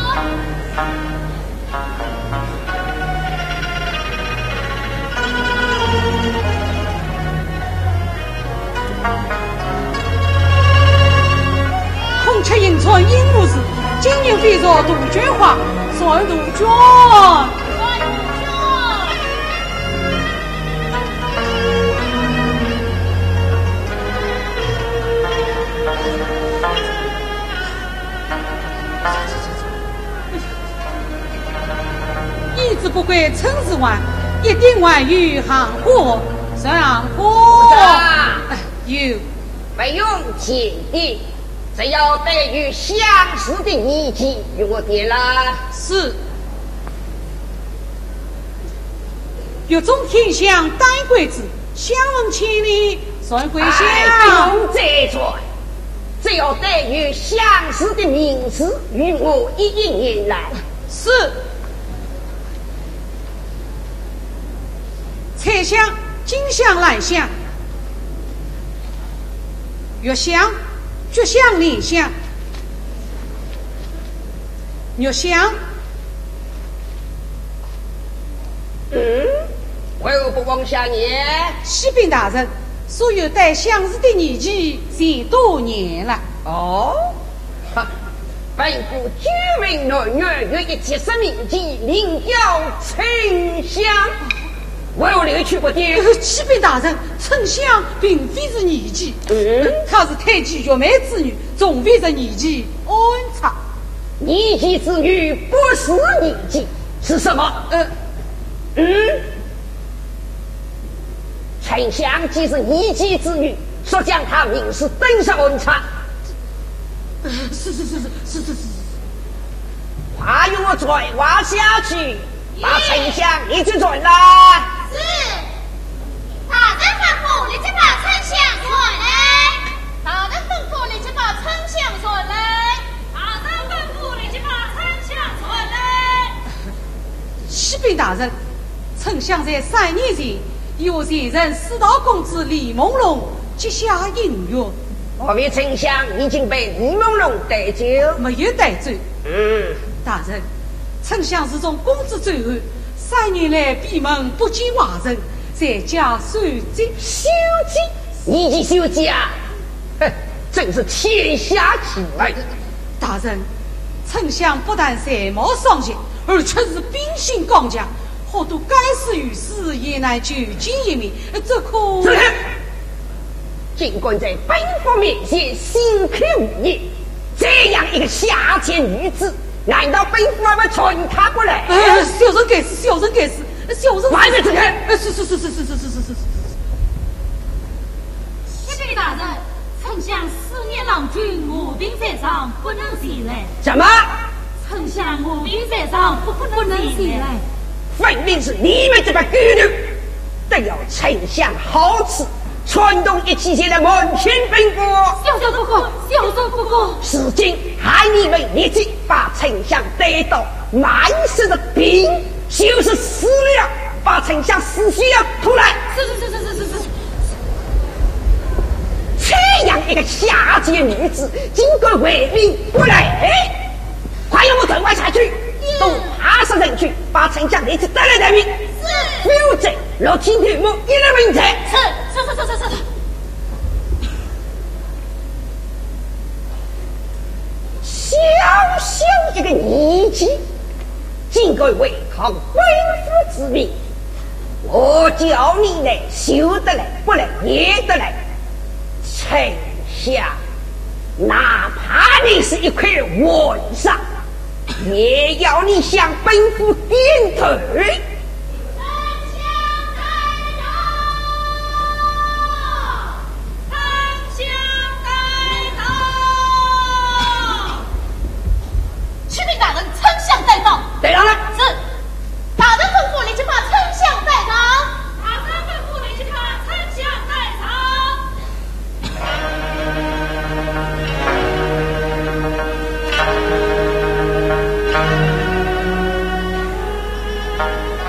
孔雀迎春鹦鹉子，今年飞着杜鹃花，算杜鹃。一直不归春日晚，一定晚于行货上货。有不用请的，只要对于相识的年纪与我点了。 是。月中天香丹桂子，相闻千里算归乡。 不用再传，只要对于相识的名字与我一一言来。 是。彩香、金香、兰香，月香、菊香、莲香，月香。 嗯，为何不往下念？ 启禀大人，所有带相识的年纪前多年了。 哦，哈，本府居民男女约一起生名记，领教丞相。我有留去过的。 启禀大人，丞相并非是年纪， 嗯， 他是太监月梅之女，总非是年纪安插。 年纪之女不是年纪，是什么？ 呃， 嗯，丞相既是年纪之女，说将他名士登上安插。 呃，是是是是是是是。 话与我再挖下去，把丞相一起转来。 是，大人吩咐，立即把丞相传来。大人吩咐，立即把丞相传来。大人吩咐，立即把丞相传来。 启禀大人，丞相在三年前有前任四道公子李朦胧结下姻约。 我为丞相已经被李朦胧带走， 没有带走。 嗯， 大人，丞相是从公子走后，三年来闭门不见外人，在家守节休息。你去休息啊？哼，真是天下之爱。 大人，丞相不但才貌双全，而且是秉性刚强，好多该死于死也难就见一面，这可是尽管在本府面前心口无言，这样一个下贱女子，难道本府还会传她过来？ 哎，小人该死，小人该死，小人外面走开！ 哎，是是是是是是是是是是。 启禀大人，丞相思念郎君，卧病在上，不能前来。 什么？ 丞相卧病在上，不不能前来。 分明是你们这帮狗奴，得要丞相好此，传动一起前来瞒骗本府。 小人不过，小人不过。 是今害你们立即把丞相带到满身的病，就是死了，把丞相死血要吐来。 是是是是是是是。 这样一个下贱女子，竟敢违命不来，快让我转外下去，都爬上人去，把丞相立即带来待命。 是。 否则老天天我一人问责。 是是是是是是。 小小一个年纪，竟敢违抗官府之命，我叫你来休得来，不来也得来。丞相，哪怕你是一块원상，也要你向本府点头。带上来。 是。大人吩咐，立即把丞相带上。大人吩咐，立即把丞相带上。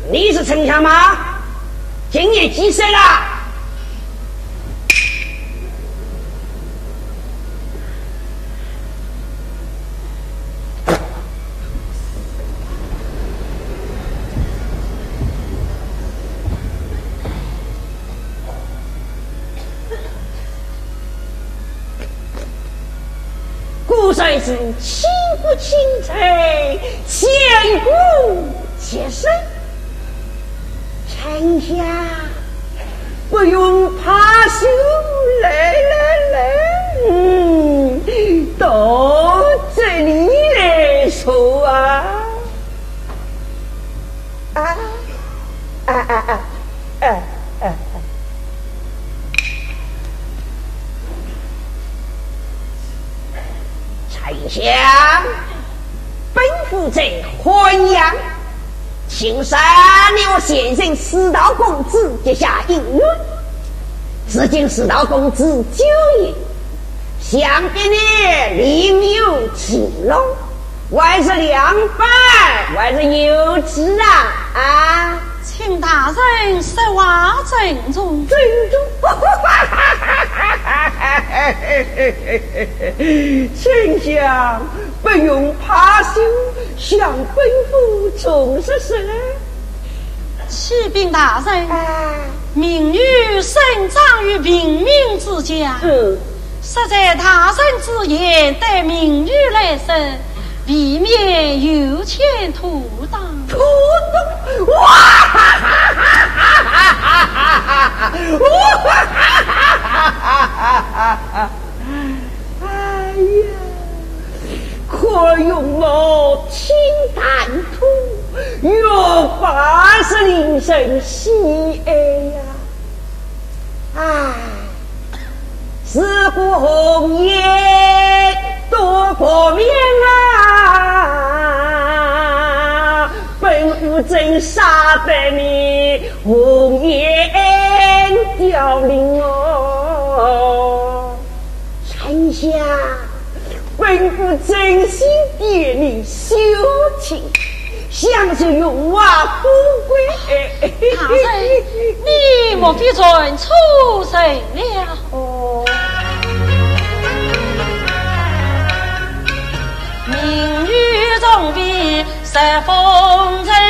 你是丞相吗？今年几岁了？古帅是亲不亲粹，千古且生。丞相不用怕羞，来来来，嗯，到这里来说啊，啊啊啊啊啊啊！丞相，本府在欢阳。请山牛先生四道公子结下姻缘，至今四道公子久矣，想必你另有其容，还是两百，还是有之啊啊！ 请大人实话郑重郑重。丞相不用怕羞，向本府重视事。 启禀大人， 啊、 民女生长于平民之家， 嗯， 实在大人之言对民女来说，避免有欠妥当。 妥当？哇哈哈哈哈哈哈！哇哈哈哈哈哈！哎呀，可用我清淡土，若八十铃声喜爱呀！唉，自古红颜多过面啊，本府真杀得你红颜凋零哦。丞相，本府真心别你休情，想是荣华富贵。 大人，你莫非准出神了？ 哦， 明日总比十风尘，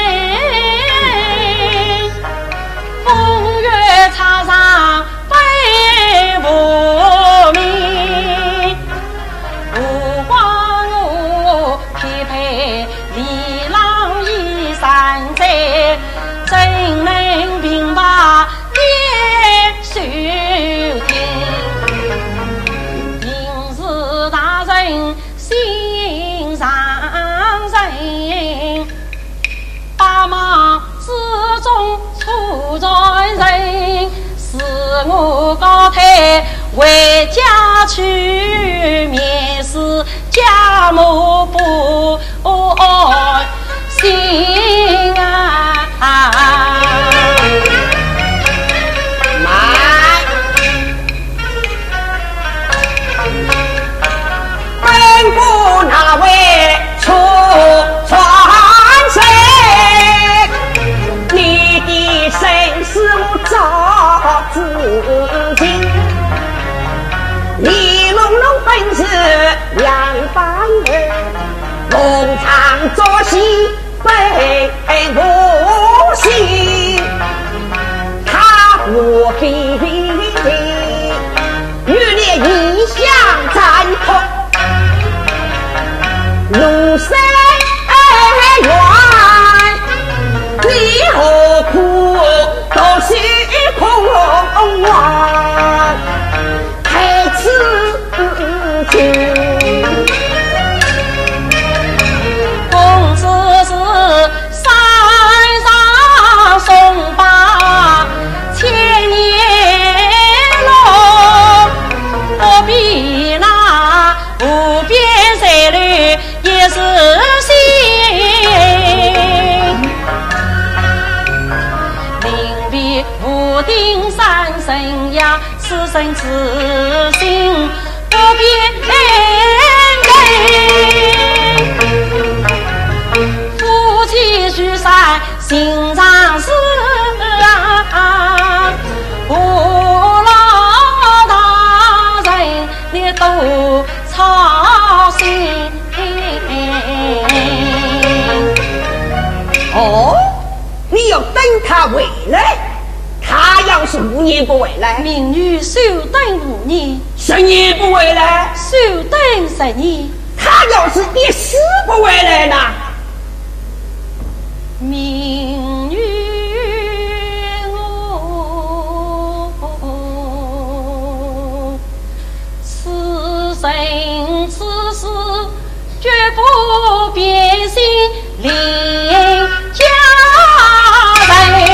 风月插上悲无名，无光我匹配李郎衣山寨，怎能平把烈手天？应是大人心上人，百忙之中出在人，使我高抬回家去，面试家母不心啊！ 来，本府那位出传谁？你的生死早知情，你隆隆本是两番人，逢场作戏非无心，他不必欲烈异想残酷，如谁愿？你何苦都是空话，太痴情。 公子是山上松柏千年龙，不必那无边山路也是心。临别无定山神呀，此生此心不变夫妻聚散心上哦，你要等他回来。他要是五年不回来， 明女休等五年； 十年不回来， 休等十年。 他要是一时不回来呢？ 明女我，此生此世绝不变心离家人。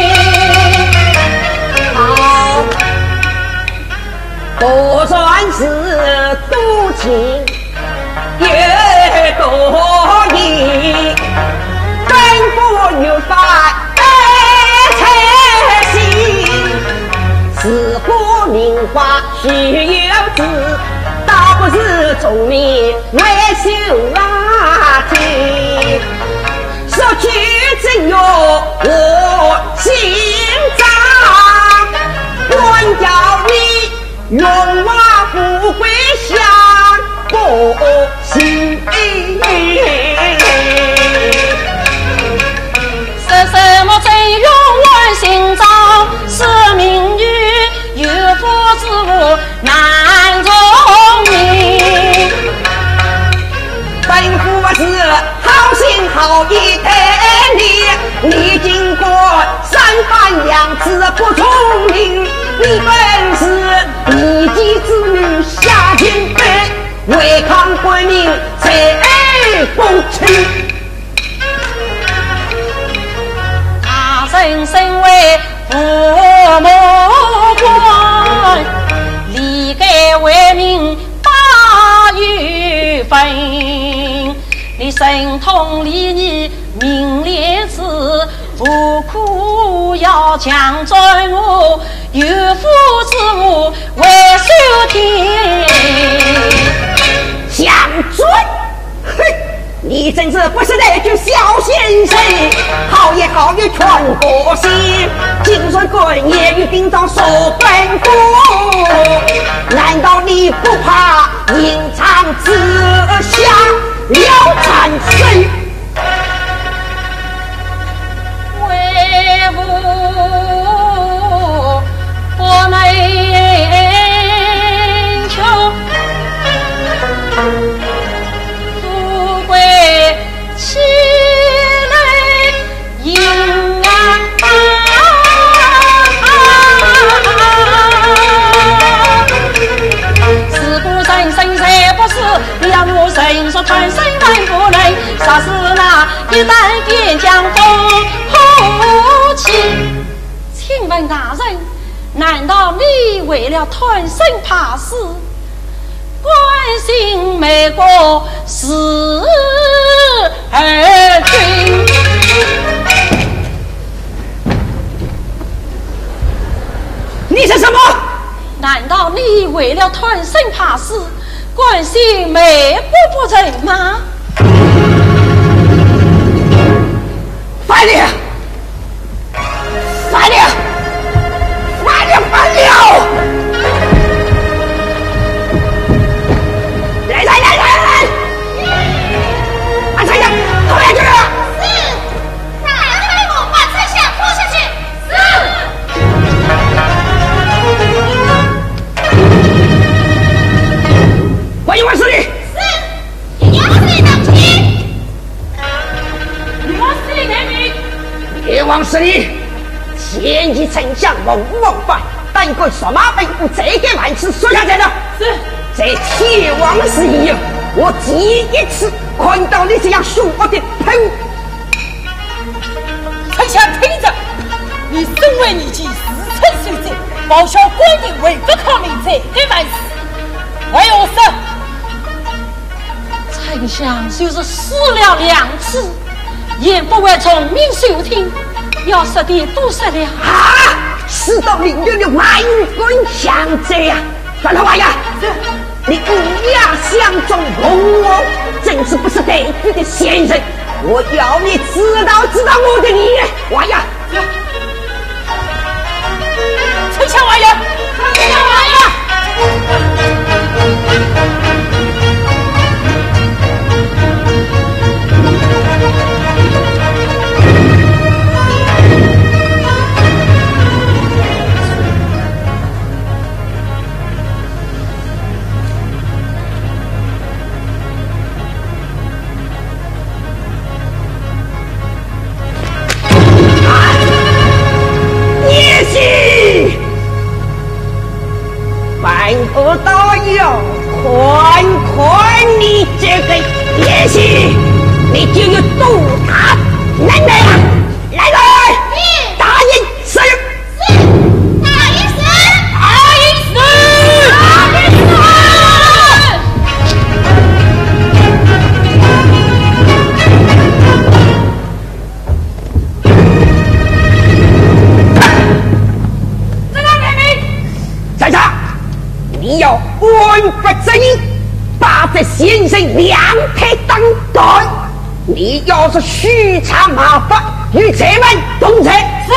不算是多情也多义，更不越发爱才心。似乎名花须有之，倒不是聪明为秀拉提。说去真有我心脏，管教你荣华富贵享不心， 是什么真容我心脏？是命运有福之物难从命。 本府是好心好意待你，你经过三番两次不聪明，你本是一己之女下井北，违抗国民才不轻。 大人身为父母官，理该为民把与分。你神通理你明廉耻，不苦要强转我，有福之物为修天。 将军，哼！你真是不是那句小先生，好也好也全国心，金水棍也与兵长守本府，难道你不怕隐藏之下了残身？ 为父不能求富贵岂能应啊！是不人生谁不是两母神说传身万不能，啥是那一旦便将风后起。请问大人，难道你为了团身怕死，关心美国死而君？ 你是什么？ 难道你为了团身怕死，关心美国不成吗？ 反了！反了！反了！反了！来来来来来！把丞相拖下去！ 是。哪个给我把丞相拖下去？是。 欢迎王司令。 是。杨司令当亲。王司令严明。 叶王司令，前期丞相蒙王法，但个什么本不这个万次说下来了。 是。 在七王时以后，我第一次看到你这样凶恶的喷。 丞相听着，你身为女妓，自称随者，报效官人为不抗命这个万事，还有什？ 丞相就是死了两次，也不会从命受听，要死的都死了啊！死到命运的万贯相折呀！转头王爷，你无压相中龙王，真是不是得罪的先生。我要你知道知道我的理，王爷。 丞相王爷， 丞相王爷。 我倒要看看你这个野心，你就有多大能耐啊！来人，答应死！ 是，大意思， 大意思， 大意思。 这个人民， 在场，你要官不正义，把这先生两腿当断。你要是虚查麻烦，与这位同策。 是。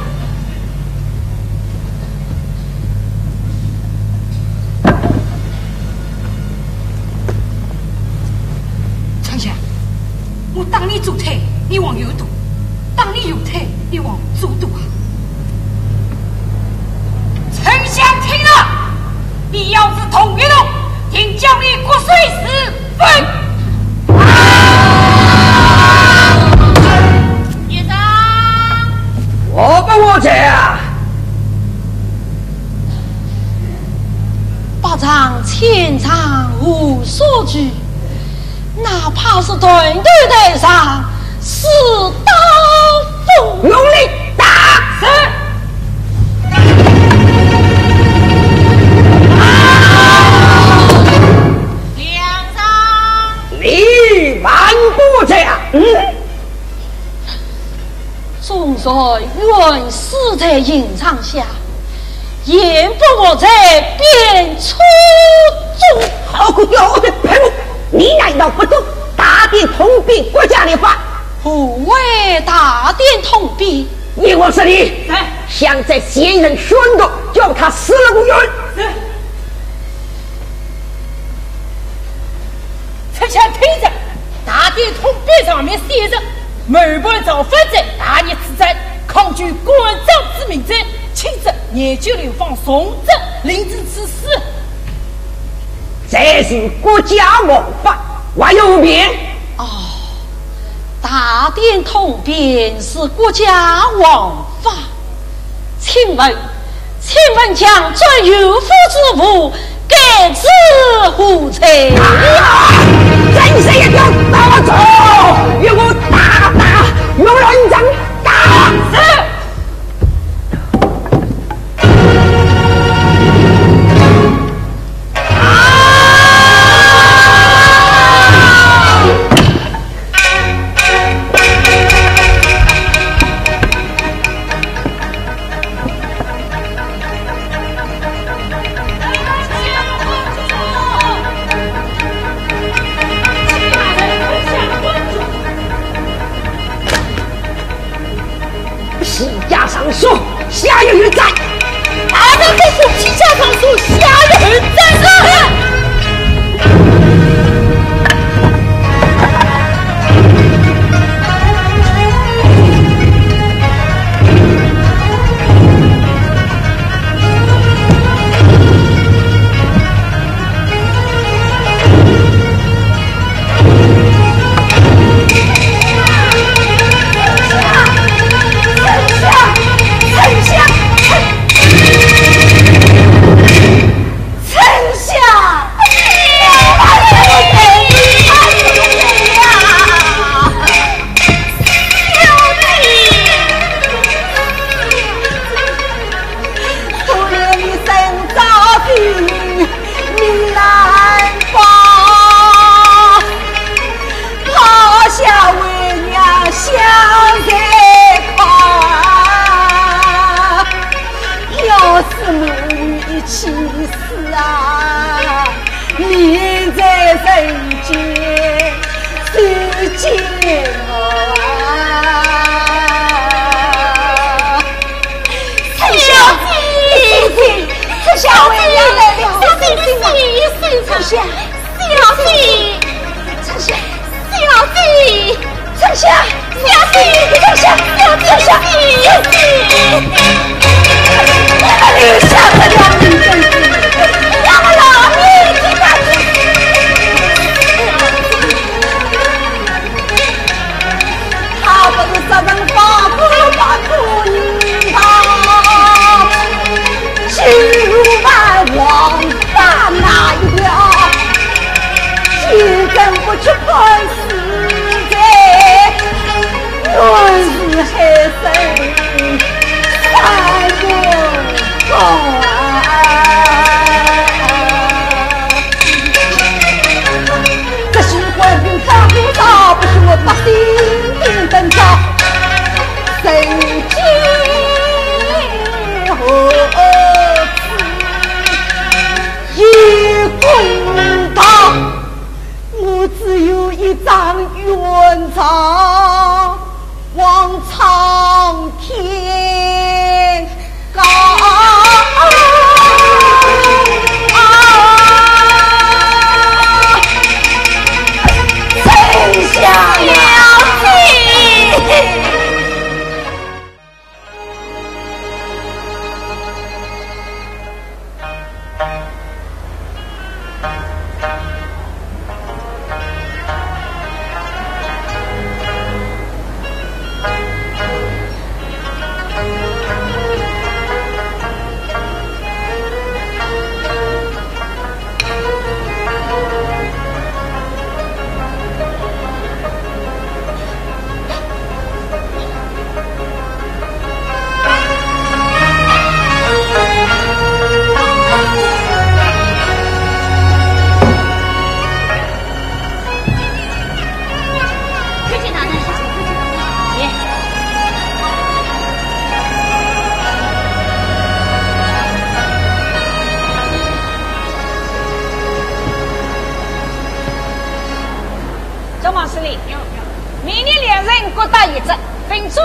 丞相，我当你左腿，你往右躲；当你右腿，你往左躲啊！丞相听了，你要是同意了，定将你骨碎四分。 我不我这啊！ 八丈千丈无所惧，哪怕是团队队上是刀锋， 努力打！ 是。 梁上， 你万不这样！嗯。 总在原死在营场下，言不我在便出中。 好个屌的喷我！你难道不懂大典统兵国家的法？ 不为大典统兵， 因我是你，想在先人宣告，叫他死了无冤。 丞相听着，大典统兵上面写着。门不造反者，大逆之战，抗拒官长之命者，轻则研究流放，重则令之致死。 这是国家王法，还有变？ 哦，大典统编是国家王法，请问，请问将这有夫之物给之何才？ 啊！真是一条大错，与我打打，用人掌打死。西家上书，下有余战。 大人给我西家上书，下有余战啊！丞相，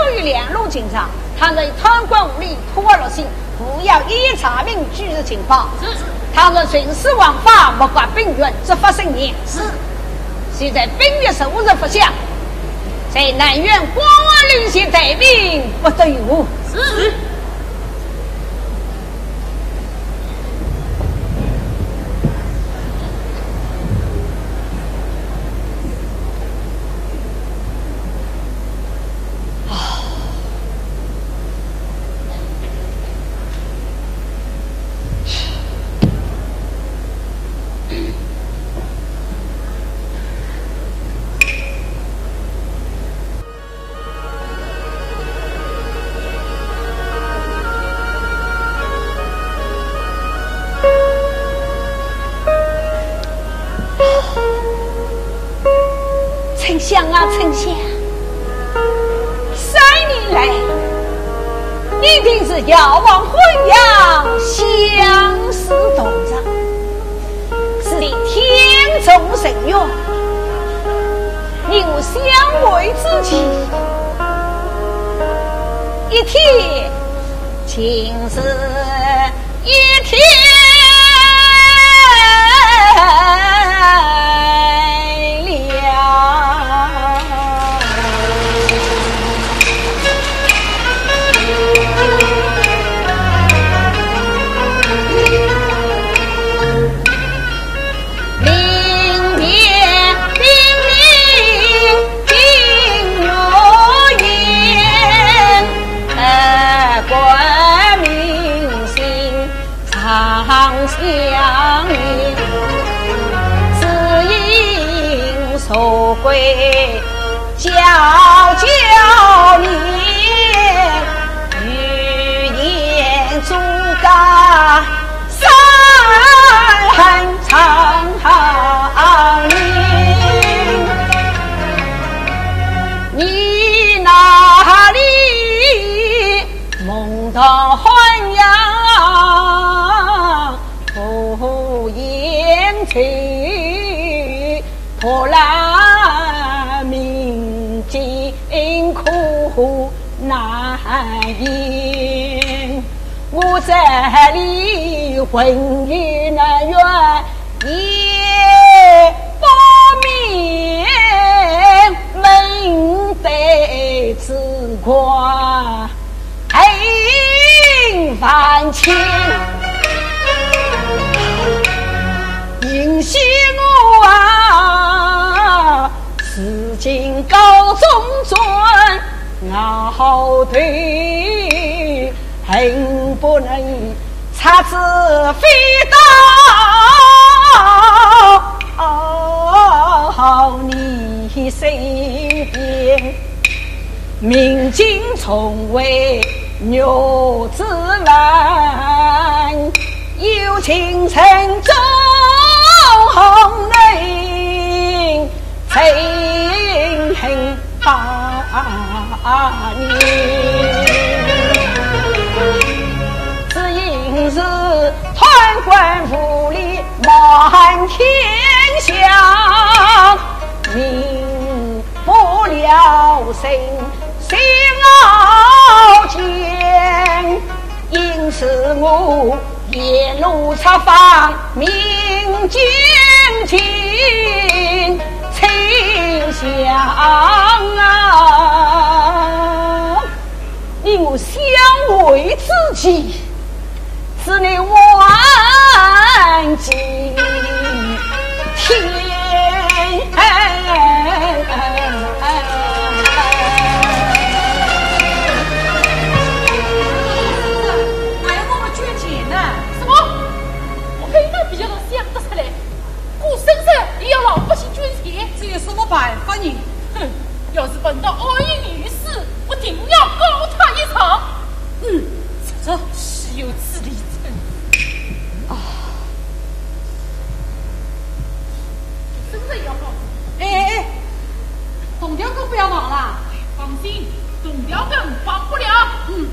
于两路警察，他人贪官污吏，拖了心，不要一查明具体情况。 是。 他人徇私枉法，不管兵员，执法森严。 是。 现在兵力十五日不下，在南苑光安领先带兵，不得有误。 是。 丞相啊，丞相，三年来一定是遥望婚阳，相思动长，是你天纵神愿，你我相为知己，一天竟是一天。相依，只因受归教教你，欲言诸葛三长音，你哪里梦到欢阳？去破烂民间苦难言，我这里混于南园也不免门得之光恨万千，应惜我啊，此今高中转熬对，恨不能插翅飞到你身边，明镜重为牛之难，有情城中红人情恨把你，只因是贪官污吏满天下，民不聊生心傲坚，因此我夜路查访民间情情想啊，你我相为知己，只你万金天。 也要老百姓捐钱， 这有什么办法呢？ 哼，要是碰到爱英女士，我定要告他一场。嗯，这是有此理证啊！真的要告？ 哎哎，董雕哥不要忙了， 放心，董雕哥帮不了。嗯。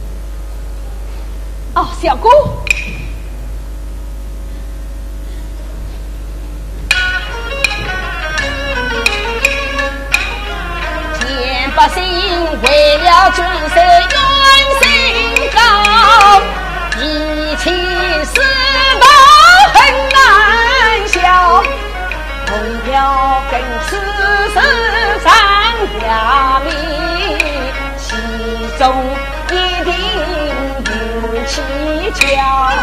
哦，小姑。 百姓为了军事冤心高，一起死斗很难消。同要跟此事上下命，其中一定有蹊跷。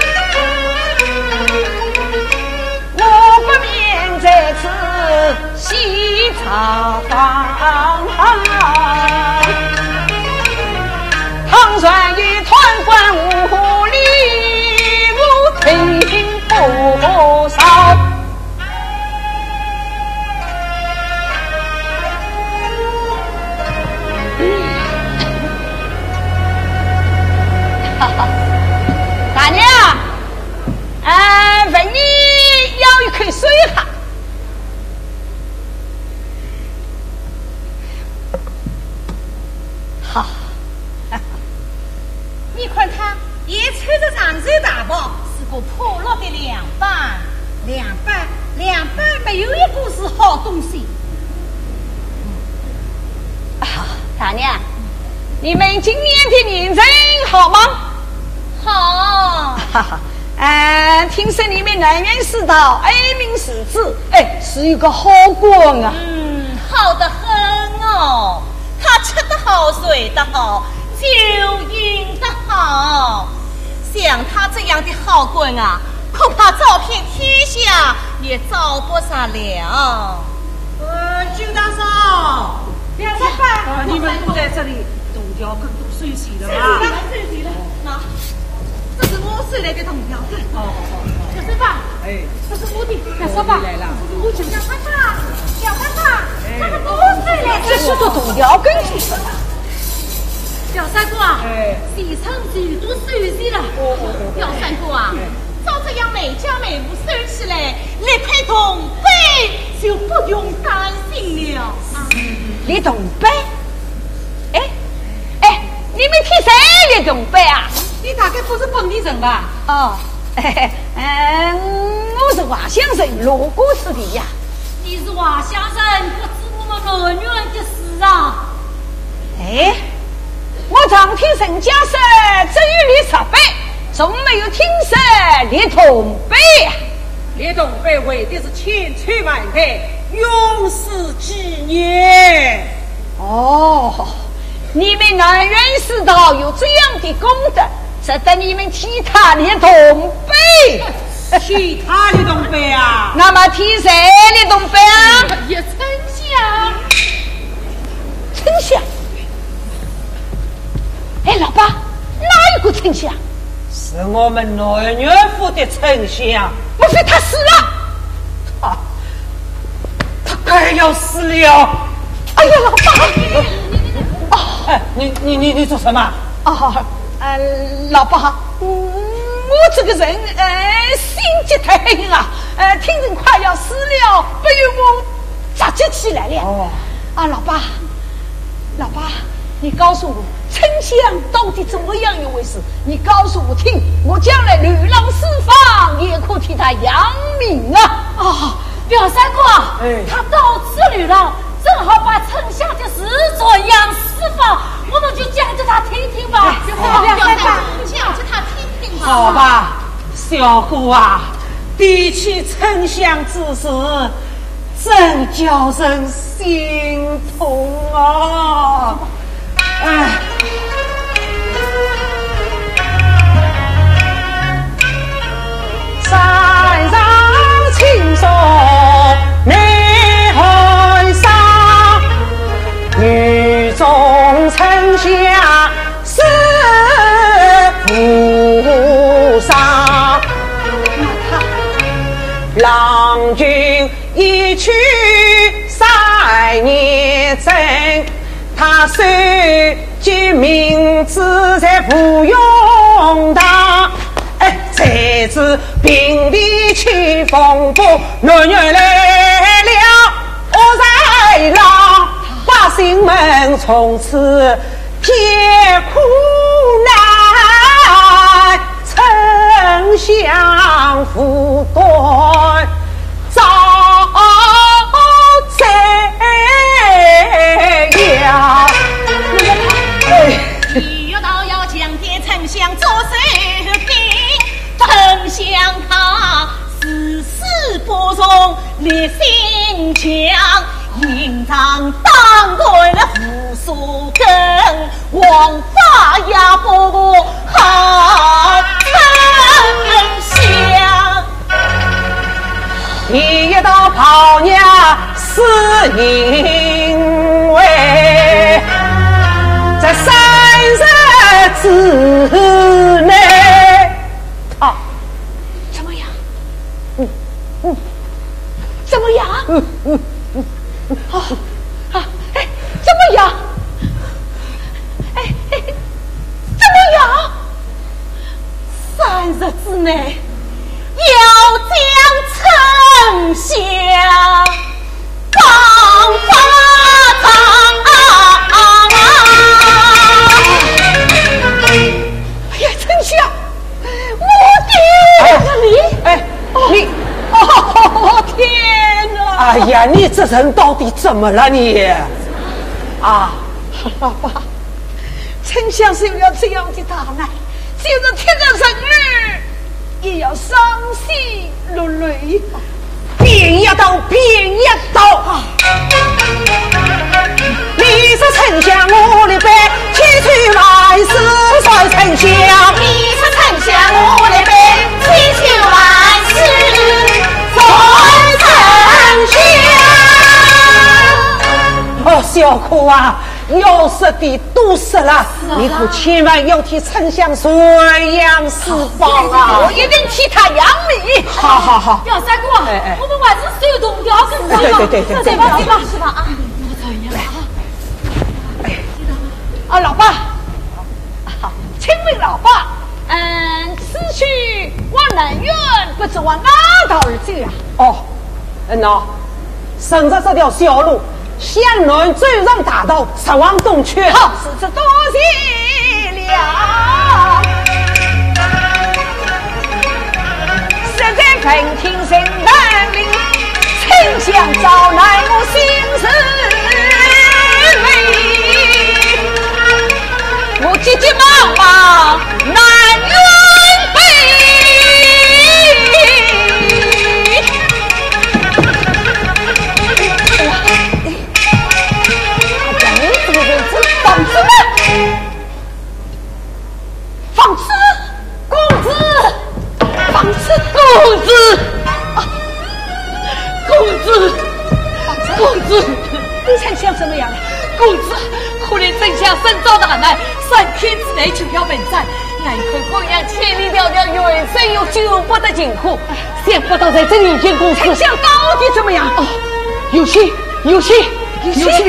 我不免在此细查访，倘算与团官无理，我听不少。大娘，呃，问你要一口水哈？好， 你看他也穿着长袖大袍，是个破落的凉拌，凉拌凉拌没有一个是好东西。 啊，大娘，你们今年的年人好吗？ 好， 哈哈，嗯，听说你们南园世道哀民识字，哎，是一个好官啊。 嗯，好得很哦。他吃得好，睡得好，酒饮得好。像他这样的好官啊，恐怕招遍天下也招不上了。呃，周大嫂，两个半， 你们都在这里，东条更都睡醒了吧？ 睡了，睡醒了。那。这是我睡来的铜条子。 哦哦哦， 小三爸， 哎， 这是我的，小三爸， 来了， 我请小三爸，小三爸，这是我睡来的， 这是个铜条根是什么？ 小三哥啊， 哎， 西城几都收起了。 哦哦哦， 小三哥啊，照这样每家每户收起来，那块铜碑就不用担心了啊。 立铜碑？哎哎，你们替谁立铜碑啊？ 你大概不是本地人吧？ 哦，嘿嘿，嗯，我是华乡人，罗锅市的呀。 你是华乡人，不知我们南园的事啊。 哎，我常听沈家说只有立石碑，从没有听说立铜碑呀。 立铜碑为的是千秋万代，永世纪念。 哦，你们南园世道有这样的功德，值得你们替他立铜碑。 替他立铜碑啊？ 那么替谁立铜碑啊？ 也丞相。 丞相？哎，老爸，哪一个丞相？ 是我们南园府的丞相。 莫非他死了？ 他，他快要死了。 哎呀，老爸！ 哦，哎，你你你你做什么？ 哦，呃，老爸，嗯，我这个人呃心急太黑啊，呃，听人快要死了，不由我着急起来了。 哦， 啊，老爸，老爸，你告诉我，丞相到底怎么样一回事？你告诉我听，我将来流浪四方，也可替他扬名啊！ 哦，表三哥， 哎， 他到此流浪，正好把丞相的事传扬四方，我们就讲给他听听吧。 好， 表三哥，讲给他听听吧。 好吧，小姑啊，比起丞相之事，真叫人心痛啊！哎。山上青松内寒沙，雨中丞相是菩萨。郎君一去三年整，他收集名字在不用当。哎，才知平地起风波，南园来了恶豺狼，百姓们从此艰苦难，丞相负担遭灾殃。 想他世事不容，立心强，营长当对了扶苏根，王法也不好丞相。 一道炮娘是因为在三日之内，啊， 怎么样？嗯嗯，怎么样？嗯嗯嗯，啊啊，哎，怎么样？哎哎，怎么样？三日之内要将丞相放发堂。哎呀，丞相，我的你， 哎，你， 哦天哪！ 哎呀，你这人到底怎么了你？啊， 老爸，丞相是有了这样的大难，就是天降生日，也要伤心落泪。 变一刀，变一刀！你是丞相，我的辈，七去万事在丞相。 你是丞相，我的辈，七去万事在丞相。 哦，小可啊，要死的都死了，你可千万要替丞相水养四方啊！ 我一定替他养你。 好好好， 表三哥， 哎哎我们晚上手动掉更多对对对对对对吧？对吧？是吧？啊，我走一下啊。 啊，老爸，请问老爸，嗯，此去往南苑，不知往哪道而去啊？ 哦，嗯呐，顺着这条小路向南走上大道，直往东去。 好，是这多谢了。实在分听神难领，丞相招来我心事累，我急急忙忙南苑房子呢？房子，公子，房子，公子，啊，公子，公子，丞相怎么样了？ 公子，可怜丞相身遭大难，三天之内就要奔战，奈何公羊千里迢迢，远征又救不得紧苦，想不到在这里见公子。 丞相到底怎么样？ 哦，有戏，有戏， 有戏。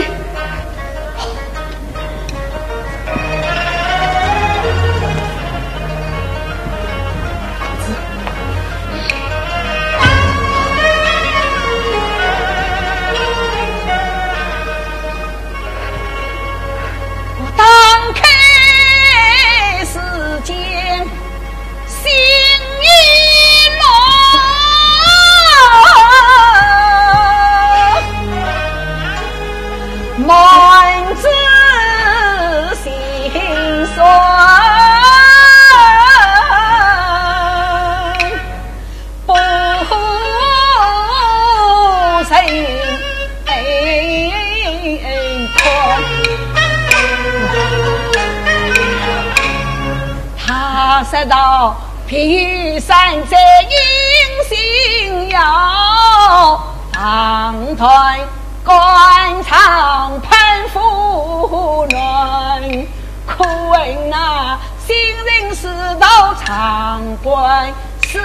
说到披山在阴星要放团官场攀夫人，可问那新人世道长官是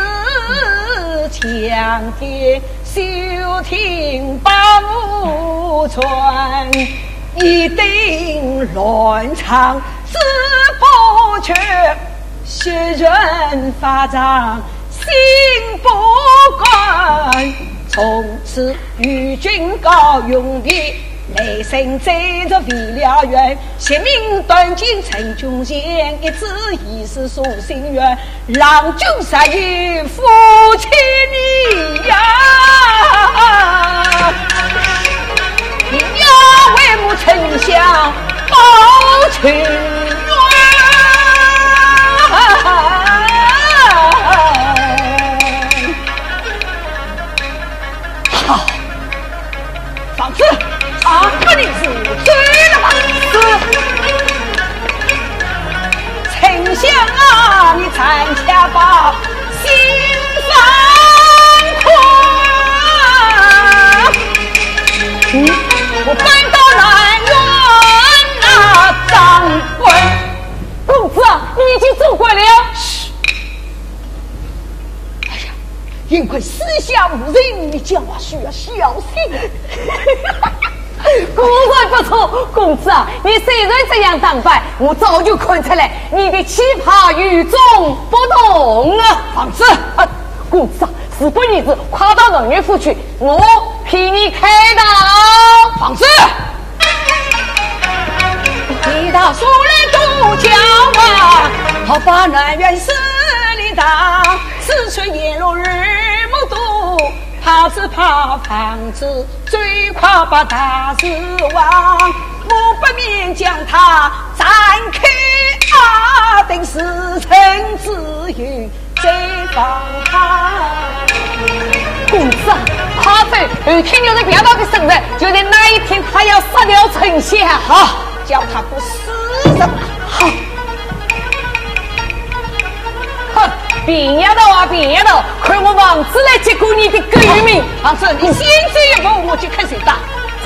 强天休庭把无传，一定乱唱自不缺，血人发长心不甘，从此与君告永别，雷声追着为了缘，性命断尽陈君贤，一字一是诉心愿，郎君杀于夫妻你呀，你要为母丞相报情冤。 把你参加吧，心翻狂。嗯，我搬到南园那掌柜，公子啊，你已经走过了。哎呀，因为私下无人，你讲话需要小心。果然不错，公子啊，你虽然这样打扮，我早就看出来你的奇葩与众不同啊！放肆！啊，公子啊，事不宜迟，快到人岳府去，我替你开导。放肆！你到书来都教啊，好把南园势力大，四处夜落日暮多。怕是怕房子最快把大事忘，我不免将他展开啊，等时辰之余再放他。公子啊，他在后天要是表到的生日，就在那一天他要杀掉丞相。好，叫他不死人。好。别丫头啊，别丫头，看我王子来接过你的狗玉命。王子，你先走一步，我去看谁打。走。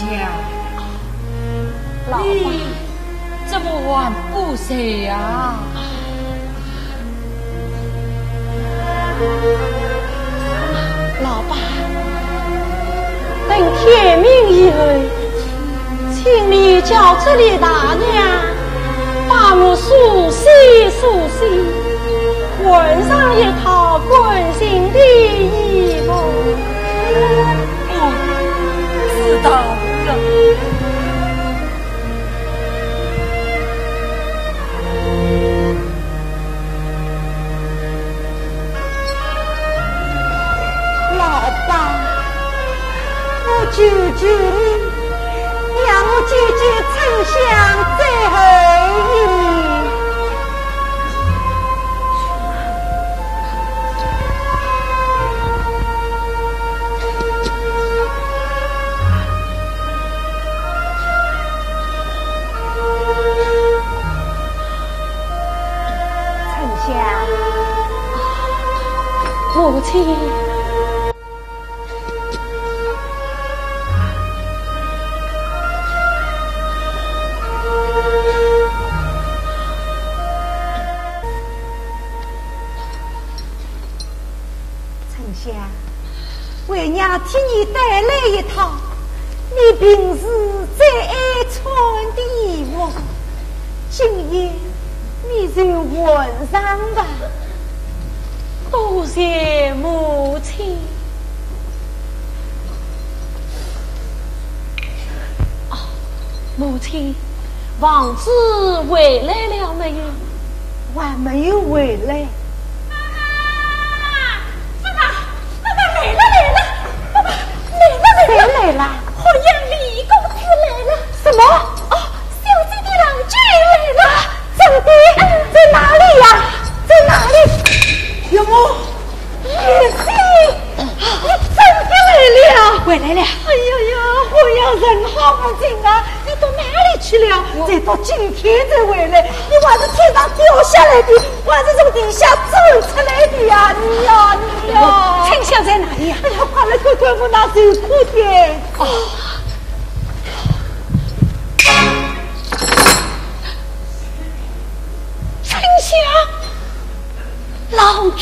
香， 老你怎么还不睡呀？ 老爸，等天明以后，请你叫这里大娘把我梳洗梳洗，换上一套滚新的衣服。 哦，知道了。 老爸，我求求你，让我见见丞相最后一面。丞相， 母亲。 为娘替你带来一套你平时最爱穿的衣服，今夜你就换上吧。 多谢母亲。哦，母亲，王子回来了没有？ 还没有回来。谁来了？ 好像李公子来了。 什么？ 哦，小姐的郎君来了。 真的？在哪里呀、啊？在哪里？有我，玉溪，你真的来了？ 回来了。 哎呀呀，我要人好不进啊！你到哪里去了？再到今天才回来，你还是天上掉下来的，还是从地下走出来的呀？你呀，你呀！ 丞相在哪里呀？ 哎呀，快来看看我那手裤的。 哦，丞相，老君。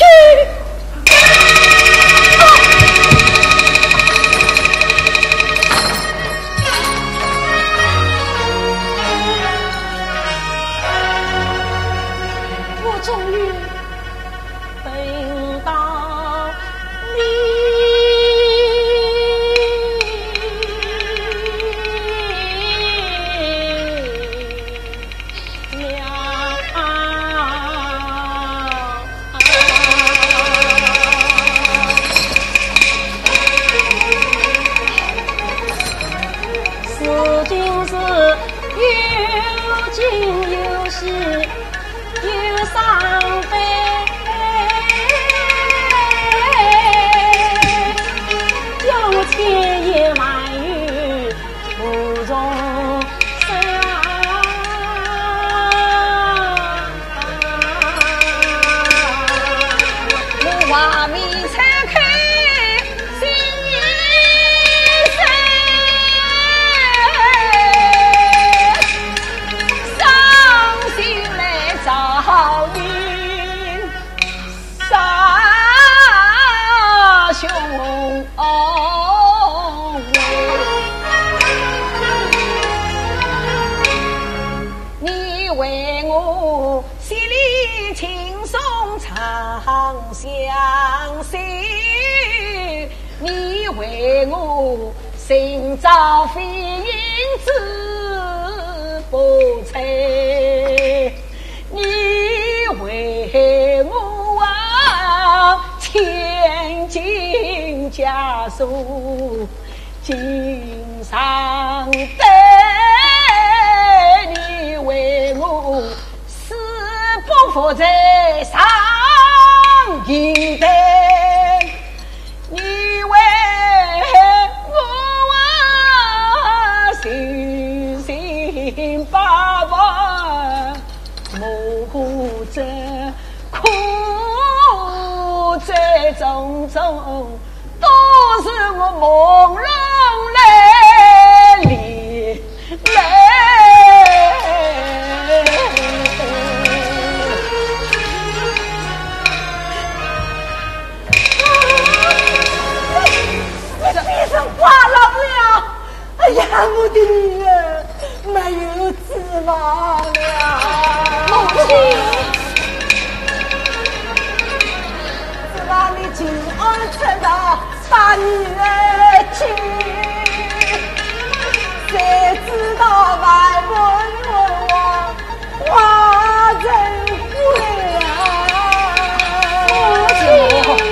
寻找飞鹰子不猜，你为我啊千金枷锁，今上得你为我死不服在上一代。八万母者苦在种种，都是我朦胧来理的女儿没有指望了。 母亲， 指望你今晚趁到把女儿娶，谁知道外文文王化成鬼啊！ 母亲。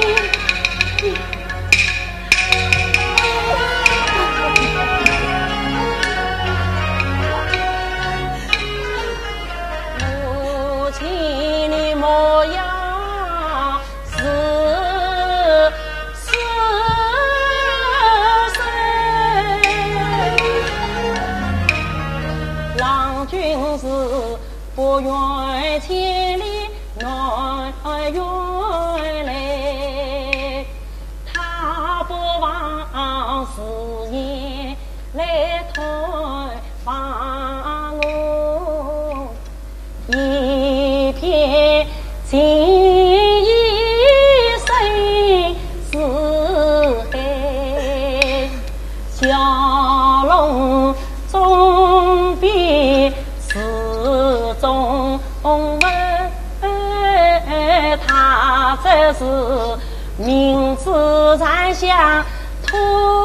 不愿千里难远来，他不忘誓言来推访我，一片情意深似海，蛟龙终必中问他这是明知山下土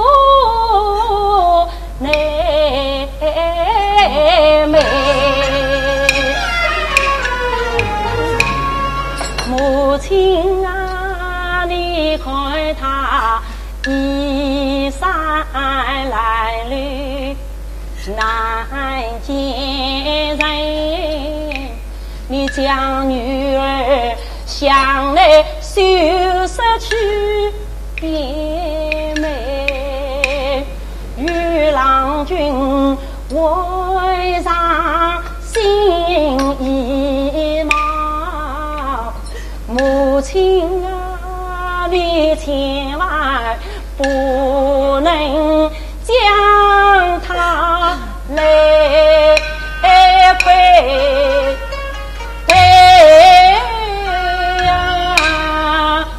内美，母亲啊，你看他衣衫褴褛难见人，你将女儿向来羞涩去变美，与郎君为啥心已毛？母亲啊，你千万不能将他来亏呀！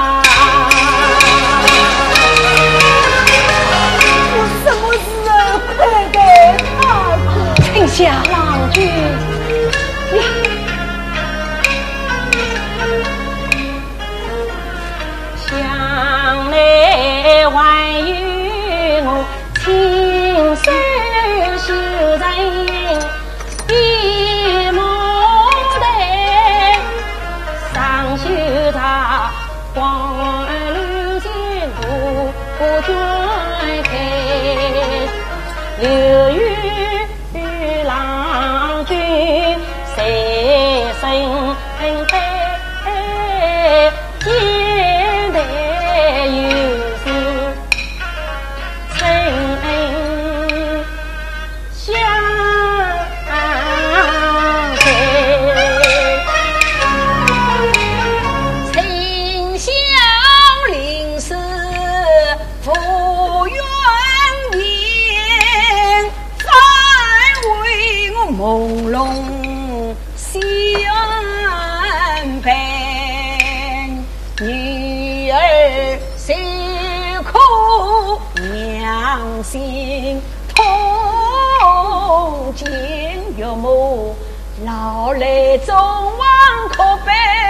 我什么时候亏给他的？ 丞相，郎君， 想来还与我亲手修人一毛带，上修他黄柳间不转开，留与郎君随身带，肩带有时曾相随， 丞相临死不愿言，反为我朦胧相伴。女儿辛苦，娘心痛，见岳母老来终忘可悲。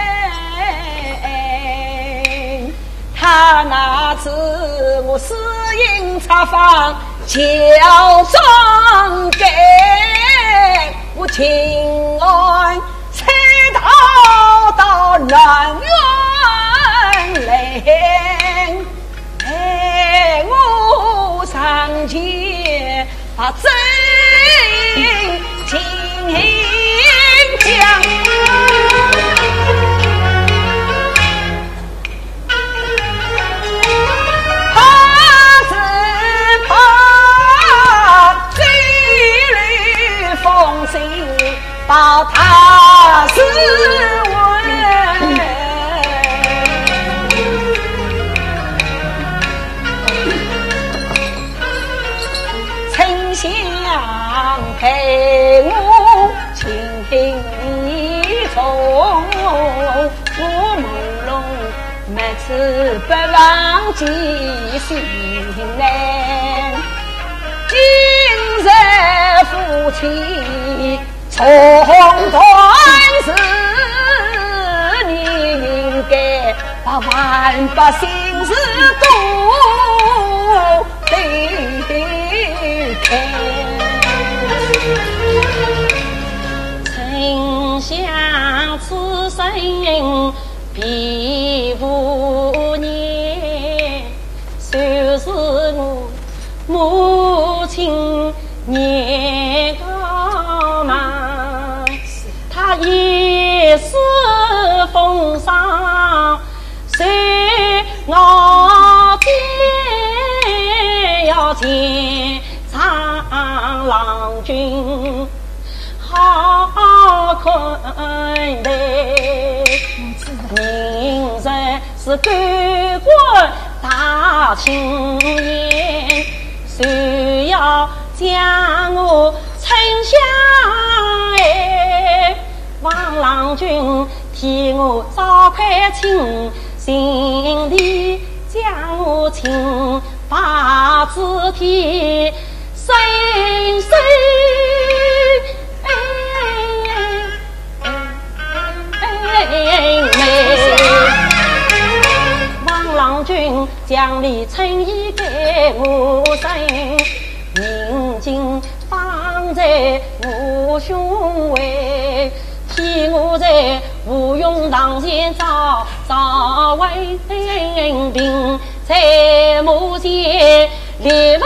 他那次我私营茶坊乔装给我情爱猜到到南园来，哎我上前把真情讲，怕是怕这缕风声把他是问，丞相陪我情意重，我朦胧每次不忘记心难，今日人把心事多对开。 丞相此生必无念，虽是我母亲年高嘛，他也是奉上随我爹要见长郎君，好看待。明日是干官大庆宴，谁要将我丞相哎，王郎君替我召开亲，心里将我请把子替深深王郎君将你诚意给我身，明镜放在我胸围，替我在无用堂前找找为病，在目前立为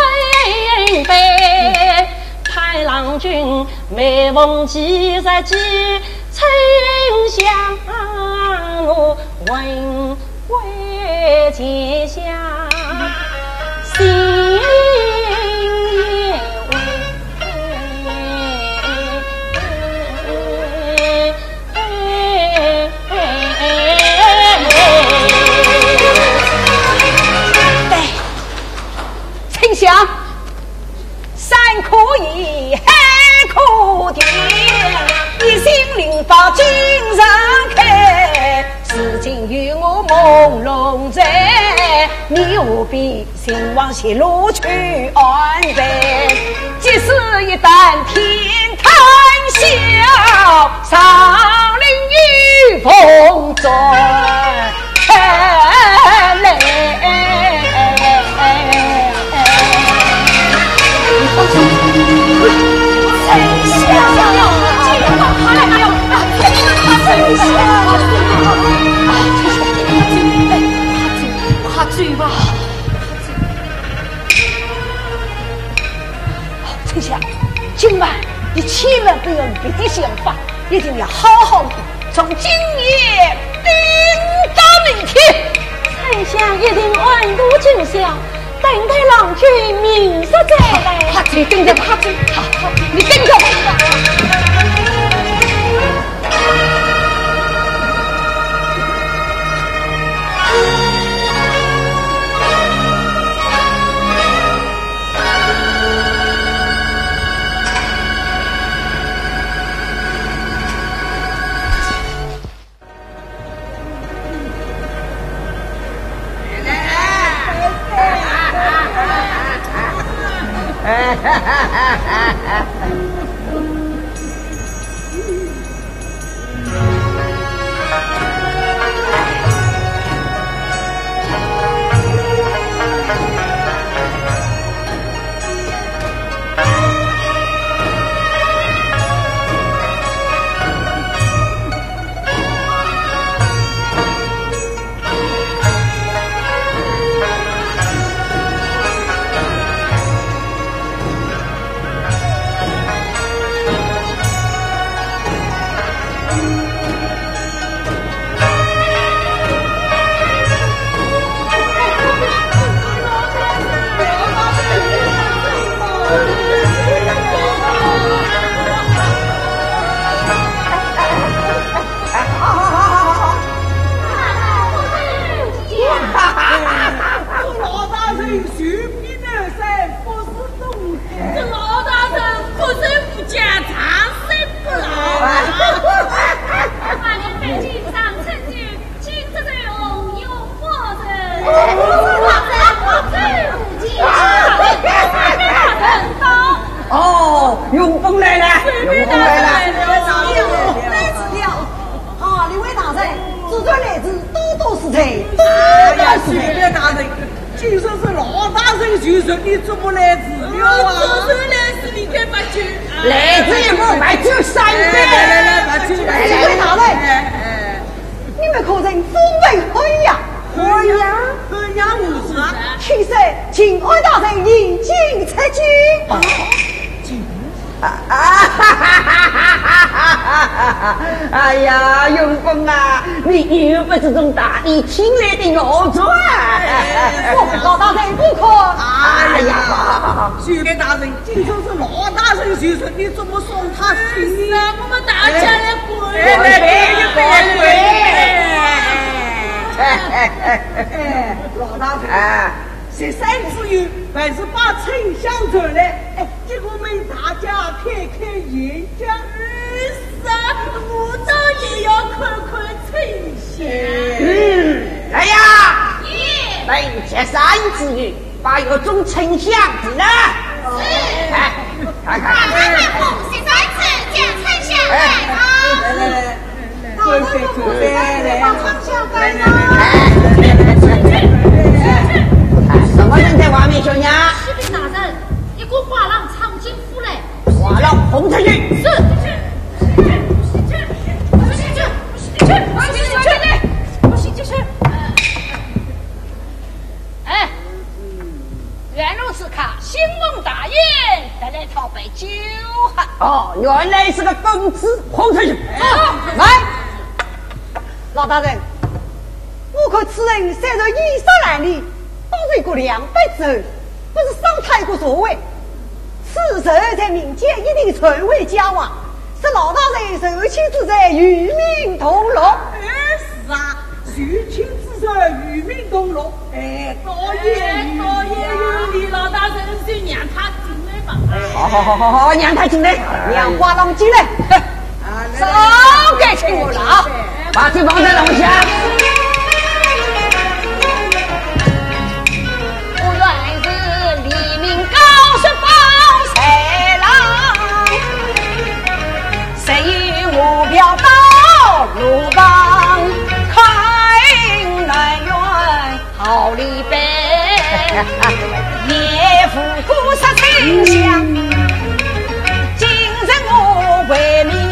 碑。太郎君每逢吉日吉，丞相我问归结下心也对，丞相山可以海可填，一心灵把精神开，事情与我朦胧在，你何必心往泄露去安排？即使一旦天坛笑，上林雨风转来。 他醉吧， 丞相，今晚你千万不要有别的想法，一定要好好的从今夜盯到明天。 丞相一定安度今宵，等待郎君明日再来。 他醉跟着他醉，好，你跟着我。哦，永丰来了，永丰来了， 来迟了。啊，两位大人，自传来自多多是才。 哎呀，徐别大人，今说是老大人就说你怎么来治疗啊？ 总算来是你该把酒， 来这一步买酒三杯。 来来来，把酒来徐别大人，你们可人风味很呀？ 可呀，可呀，无啥。 其实，请安大人引进出去。 啊哈哈哈哈哈！哎呀，永公啊，你又不是从大理请来的药砖， 我们老大人不可。 哎呀，徐别大人，今说是老大人就说你怎么送他行呢？ 我们大家来滚！ 来来来，来滚！哎，老大人，十三之余还是把丞相出来，哎，结果没大家开开眼界。 是啊，武长也要看看丞相。 嗯，来呀！ 耶！ 本十三之余，把有种丞相子呢？ 是。 哎，看看。 奉十三次见丞相来啊！ 来来来，准备准备来， 丞相来了。 什么人在外面叫娘？ 士兵大人，一个画廊长进府来。 画廊轰出去！ 是。哎，原如此看，兴隆大宴得来讨杯酒哈。 哦，原来是个疯子，轰出去！ 来，老大人，我看此人虽然衣衫褴褛，当是一个两百之后，不是上太过所谓。此人在民间一定传为佳话，是老大人受亲之在，与民同乐。 哎，是啊，受亲之在，与民同乐。哎，导演，导演有理，老大人就让他进来吧。 好好好好好，让他进来， 让花郎进来。 早该请我了啊！ 把酒放在楼下。 我原是黎明高声报才郎，谁与目标到路旁，开南园好离别，夜赴孤杀丞相，今日我为民。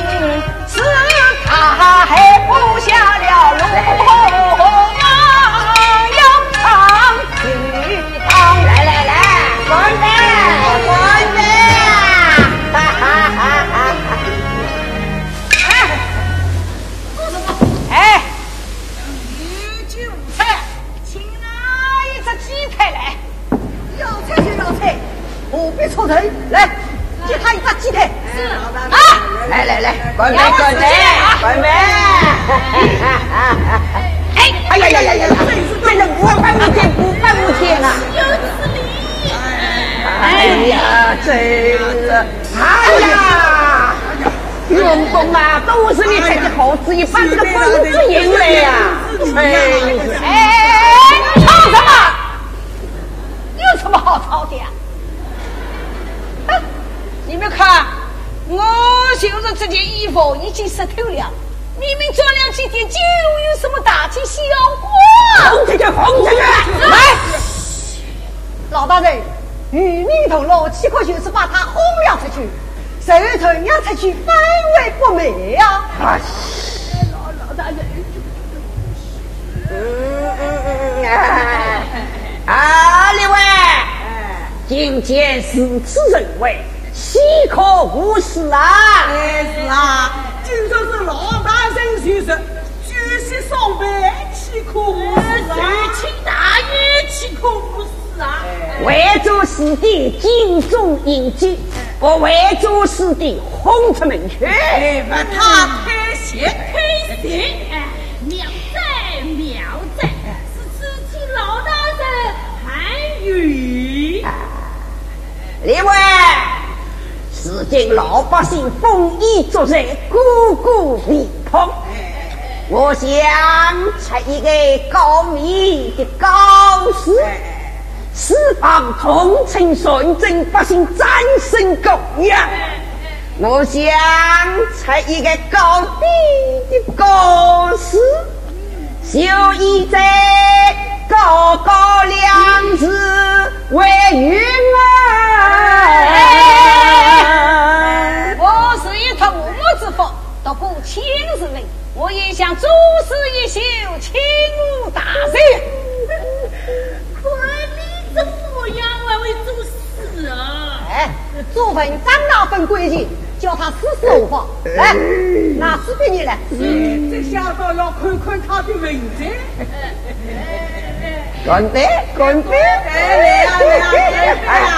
他还布下了龙王，要唱曲当。来来来，干杯！干杯！哈哈哈哈！哎，哎，有酒菜，请拿一只鸡腿来。 要菜就要菜，不必抽人。来，给他一只鸡腿。 是啊。 来来来，干杯干杯干杯！哎，哎呀呀呀呀！这是五百五天，五百五天啊！ 有此理！ 哎呀，真是！哎呀，员工啊，都是你才的好主意，把这个疯子引来呀！ 哎，哎，吵什么？有什么好吵的呀？你们看。我就是这件衣服已经湿透了，明明转了几天酒，有什么大惊小怪？ 轰出去，轰出去！ 来，老大人，与民同乐，岂可就是把他轰了出去？谁传扬出去，反为不美呀、啊！ 老老大人， 嗯嗯嗯啊！啊，另外，今天是此人为。岂可无视啊！ 哎是啊，今朝是老大人去世，举席送别，岂可无视啊？ 请大爷，岂可无视啊？ 为主师弟敬重迎接，我为主师弟轰出门去。 哎，把他开心开心，哎，妙哉妙哉，是此期老大人韩语。 另外。如今老百姓丰衣足食，个个面孔。我想出一个高明的高士，释放同情纯正百姓，战胜狗样。我想出一个高低的高士，就依在高高两字为云儿。我是一头木之佛，都不亲自为，我也想诸事一休，请无大人。 可你这模样还会做事啊？ 哎，做份张老份规矩，叫他死守法。来，拿纸给你来。 这下到要看看他的文章。 滚蛋，滚蛋！ 来呀来呀来呀！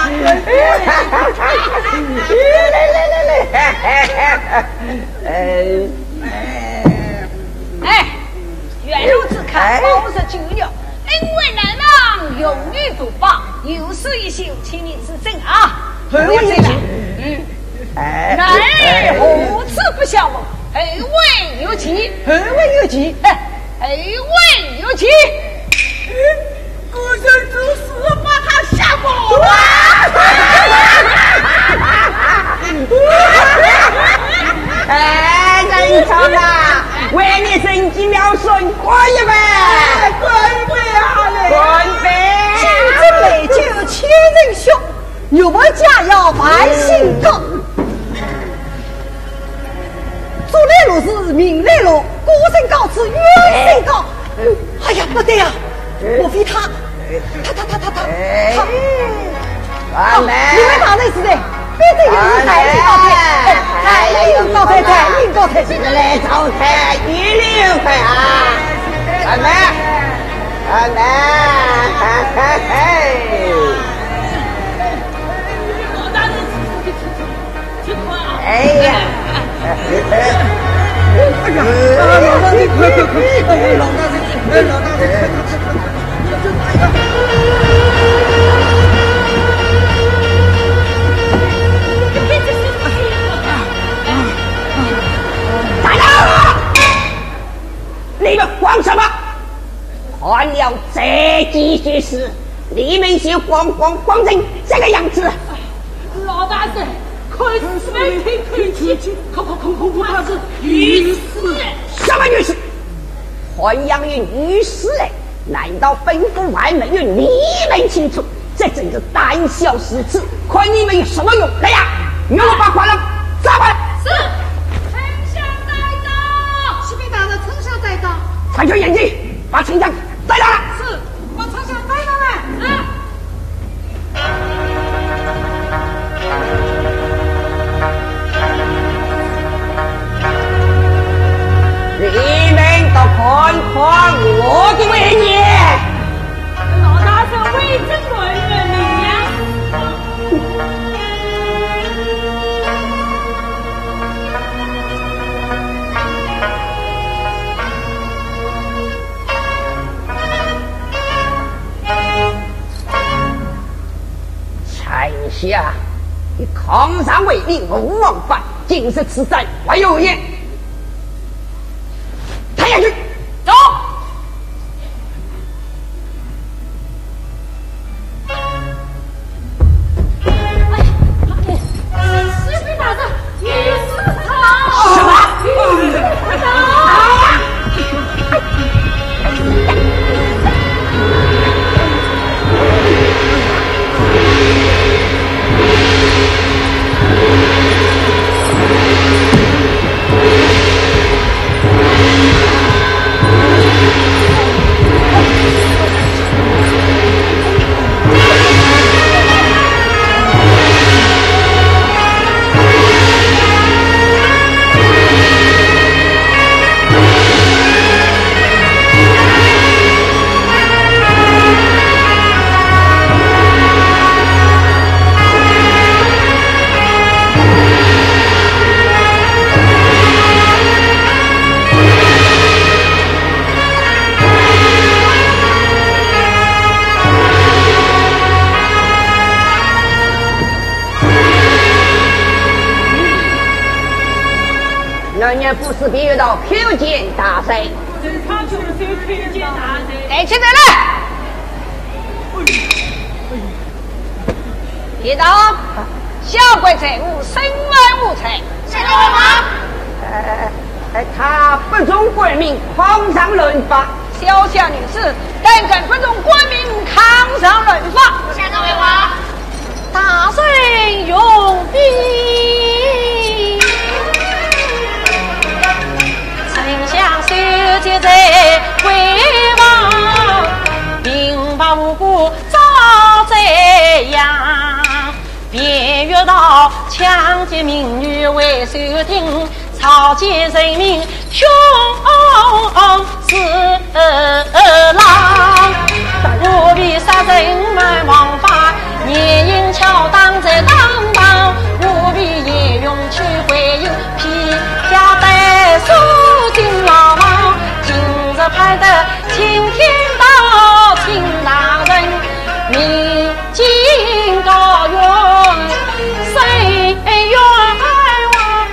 来来来来！哎哎，原路之看，保持久了。因为难让永欲不报，有事一休，请你自正啊！ 何为这样？ 嗯，男儿何此不孝我？何为有其？ 何为有其？ 何为有其？ 我想就是把他吓跑了。 哎，人长啊，为你神机妙算，可以呗？ 滚呗啊嘞！ 滚呗！ 君子美酒千人兄，若不家要百姓高。昨来路是明来路，孤身告辞远身高。哎呀，不对呀、啊，莫非他？他他他他他他！ 啊， 你们哪来是的？非得有人才艺高才，才艺高才，才艺高才， 这个来招财一零块啊！安排，安排，嘿嘿。 老大人，听话啊！ 哎呀！哎呀，老大人，快快快！哎，老大人，哎，老大人，快快快！ 你们慌什么？看了这几句诗，你们就慌慌慌成这个样子。 老大人，快是没听亏气，恐恐恐恐怕是御史。 什么御史？还养于御史嘞？难道吩咐外门与你们清楚？这真是胆小失职，看你们有什么用？来呀，让我把快乐抓过来。 是。 参全眼睛，把丞相带来。 是，把丞相带上来。 你们都看看我的威严。 老大是为这个人民呀。 下，你抗上为例，无忘犯，竟是此战还有言，抬下去，走。 士兵大人，你是他？ 什么？ 快走！ 人家不是别到口见大帅， 他就是口见大人。 带起来来！别动！小鬼财物，身外无财，谁来问吗？ 呃，他不忠国民，狂上乱法， 小家女子，胆敢不容国民抗上乱法。 下这位王， 大人用兵，丞相手接在回望，兵把无辜遭贼殃。便约到抢劫民女为首听，草菅人民凶是狼，不必杀人满王法，夜营巧当在当当，不必夜用去回应，披甲戴手进牢房，今日派得青天到秦大人，明镜高远谁冤枉？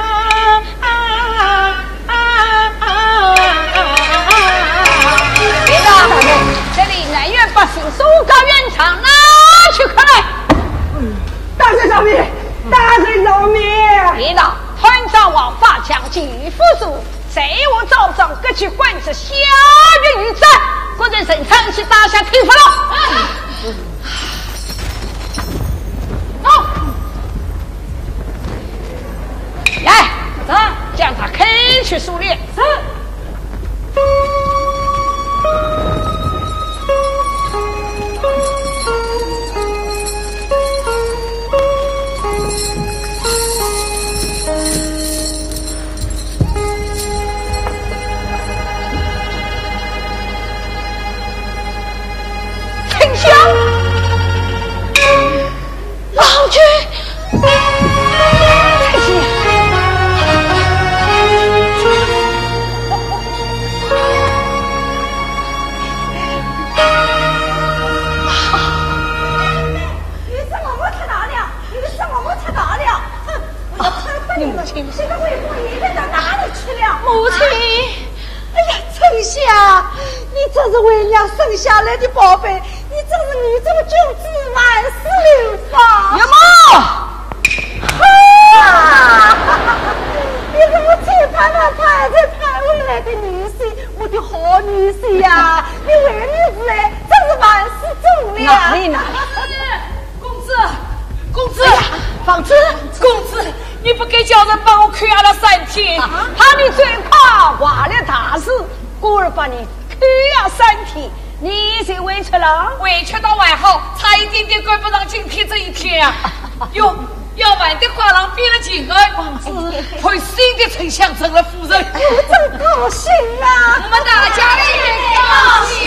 别的，这里南苑百姓手高原长，拿去可来。 大神饶命！大神饶命！ 别的，团长王发枪击夫主，谁我早上各去管制下月雨战，国人生产去打下天府了。走，来，走，将他砍去数列。是。丞相，老君，丞相。 这个魏国一人到哪里去了？ 母亲， 哎呀，丞相，你这是为娘生下来的宝贝，你这是女中君子，万世流芳。 有毛！ 哈！你是我最盼盼盼才盼回来的女婿，我的好女婿呀！你为女子哎，真是万事忠良。 哪里哪里？ 公子，公子，房子，公子。你不给叫人帮我看了三天， 啊、怕你嘴夸挖了大事，故而把你看了三天，你谁委屈了？ 委屈到外后，差一点点赶不上今天这一天啊！哟，要晚的话郎变了情恩，王子会新的丞相成了夫人， 我真高兴啊！ 我们大家也高兴。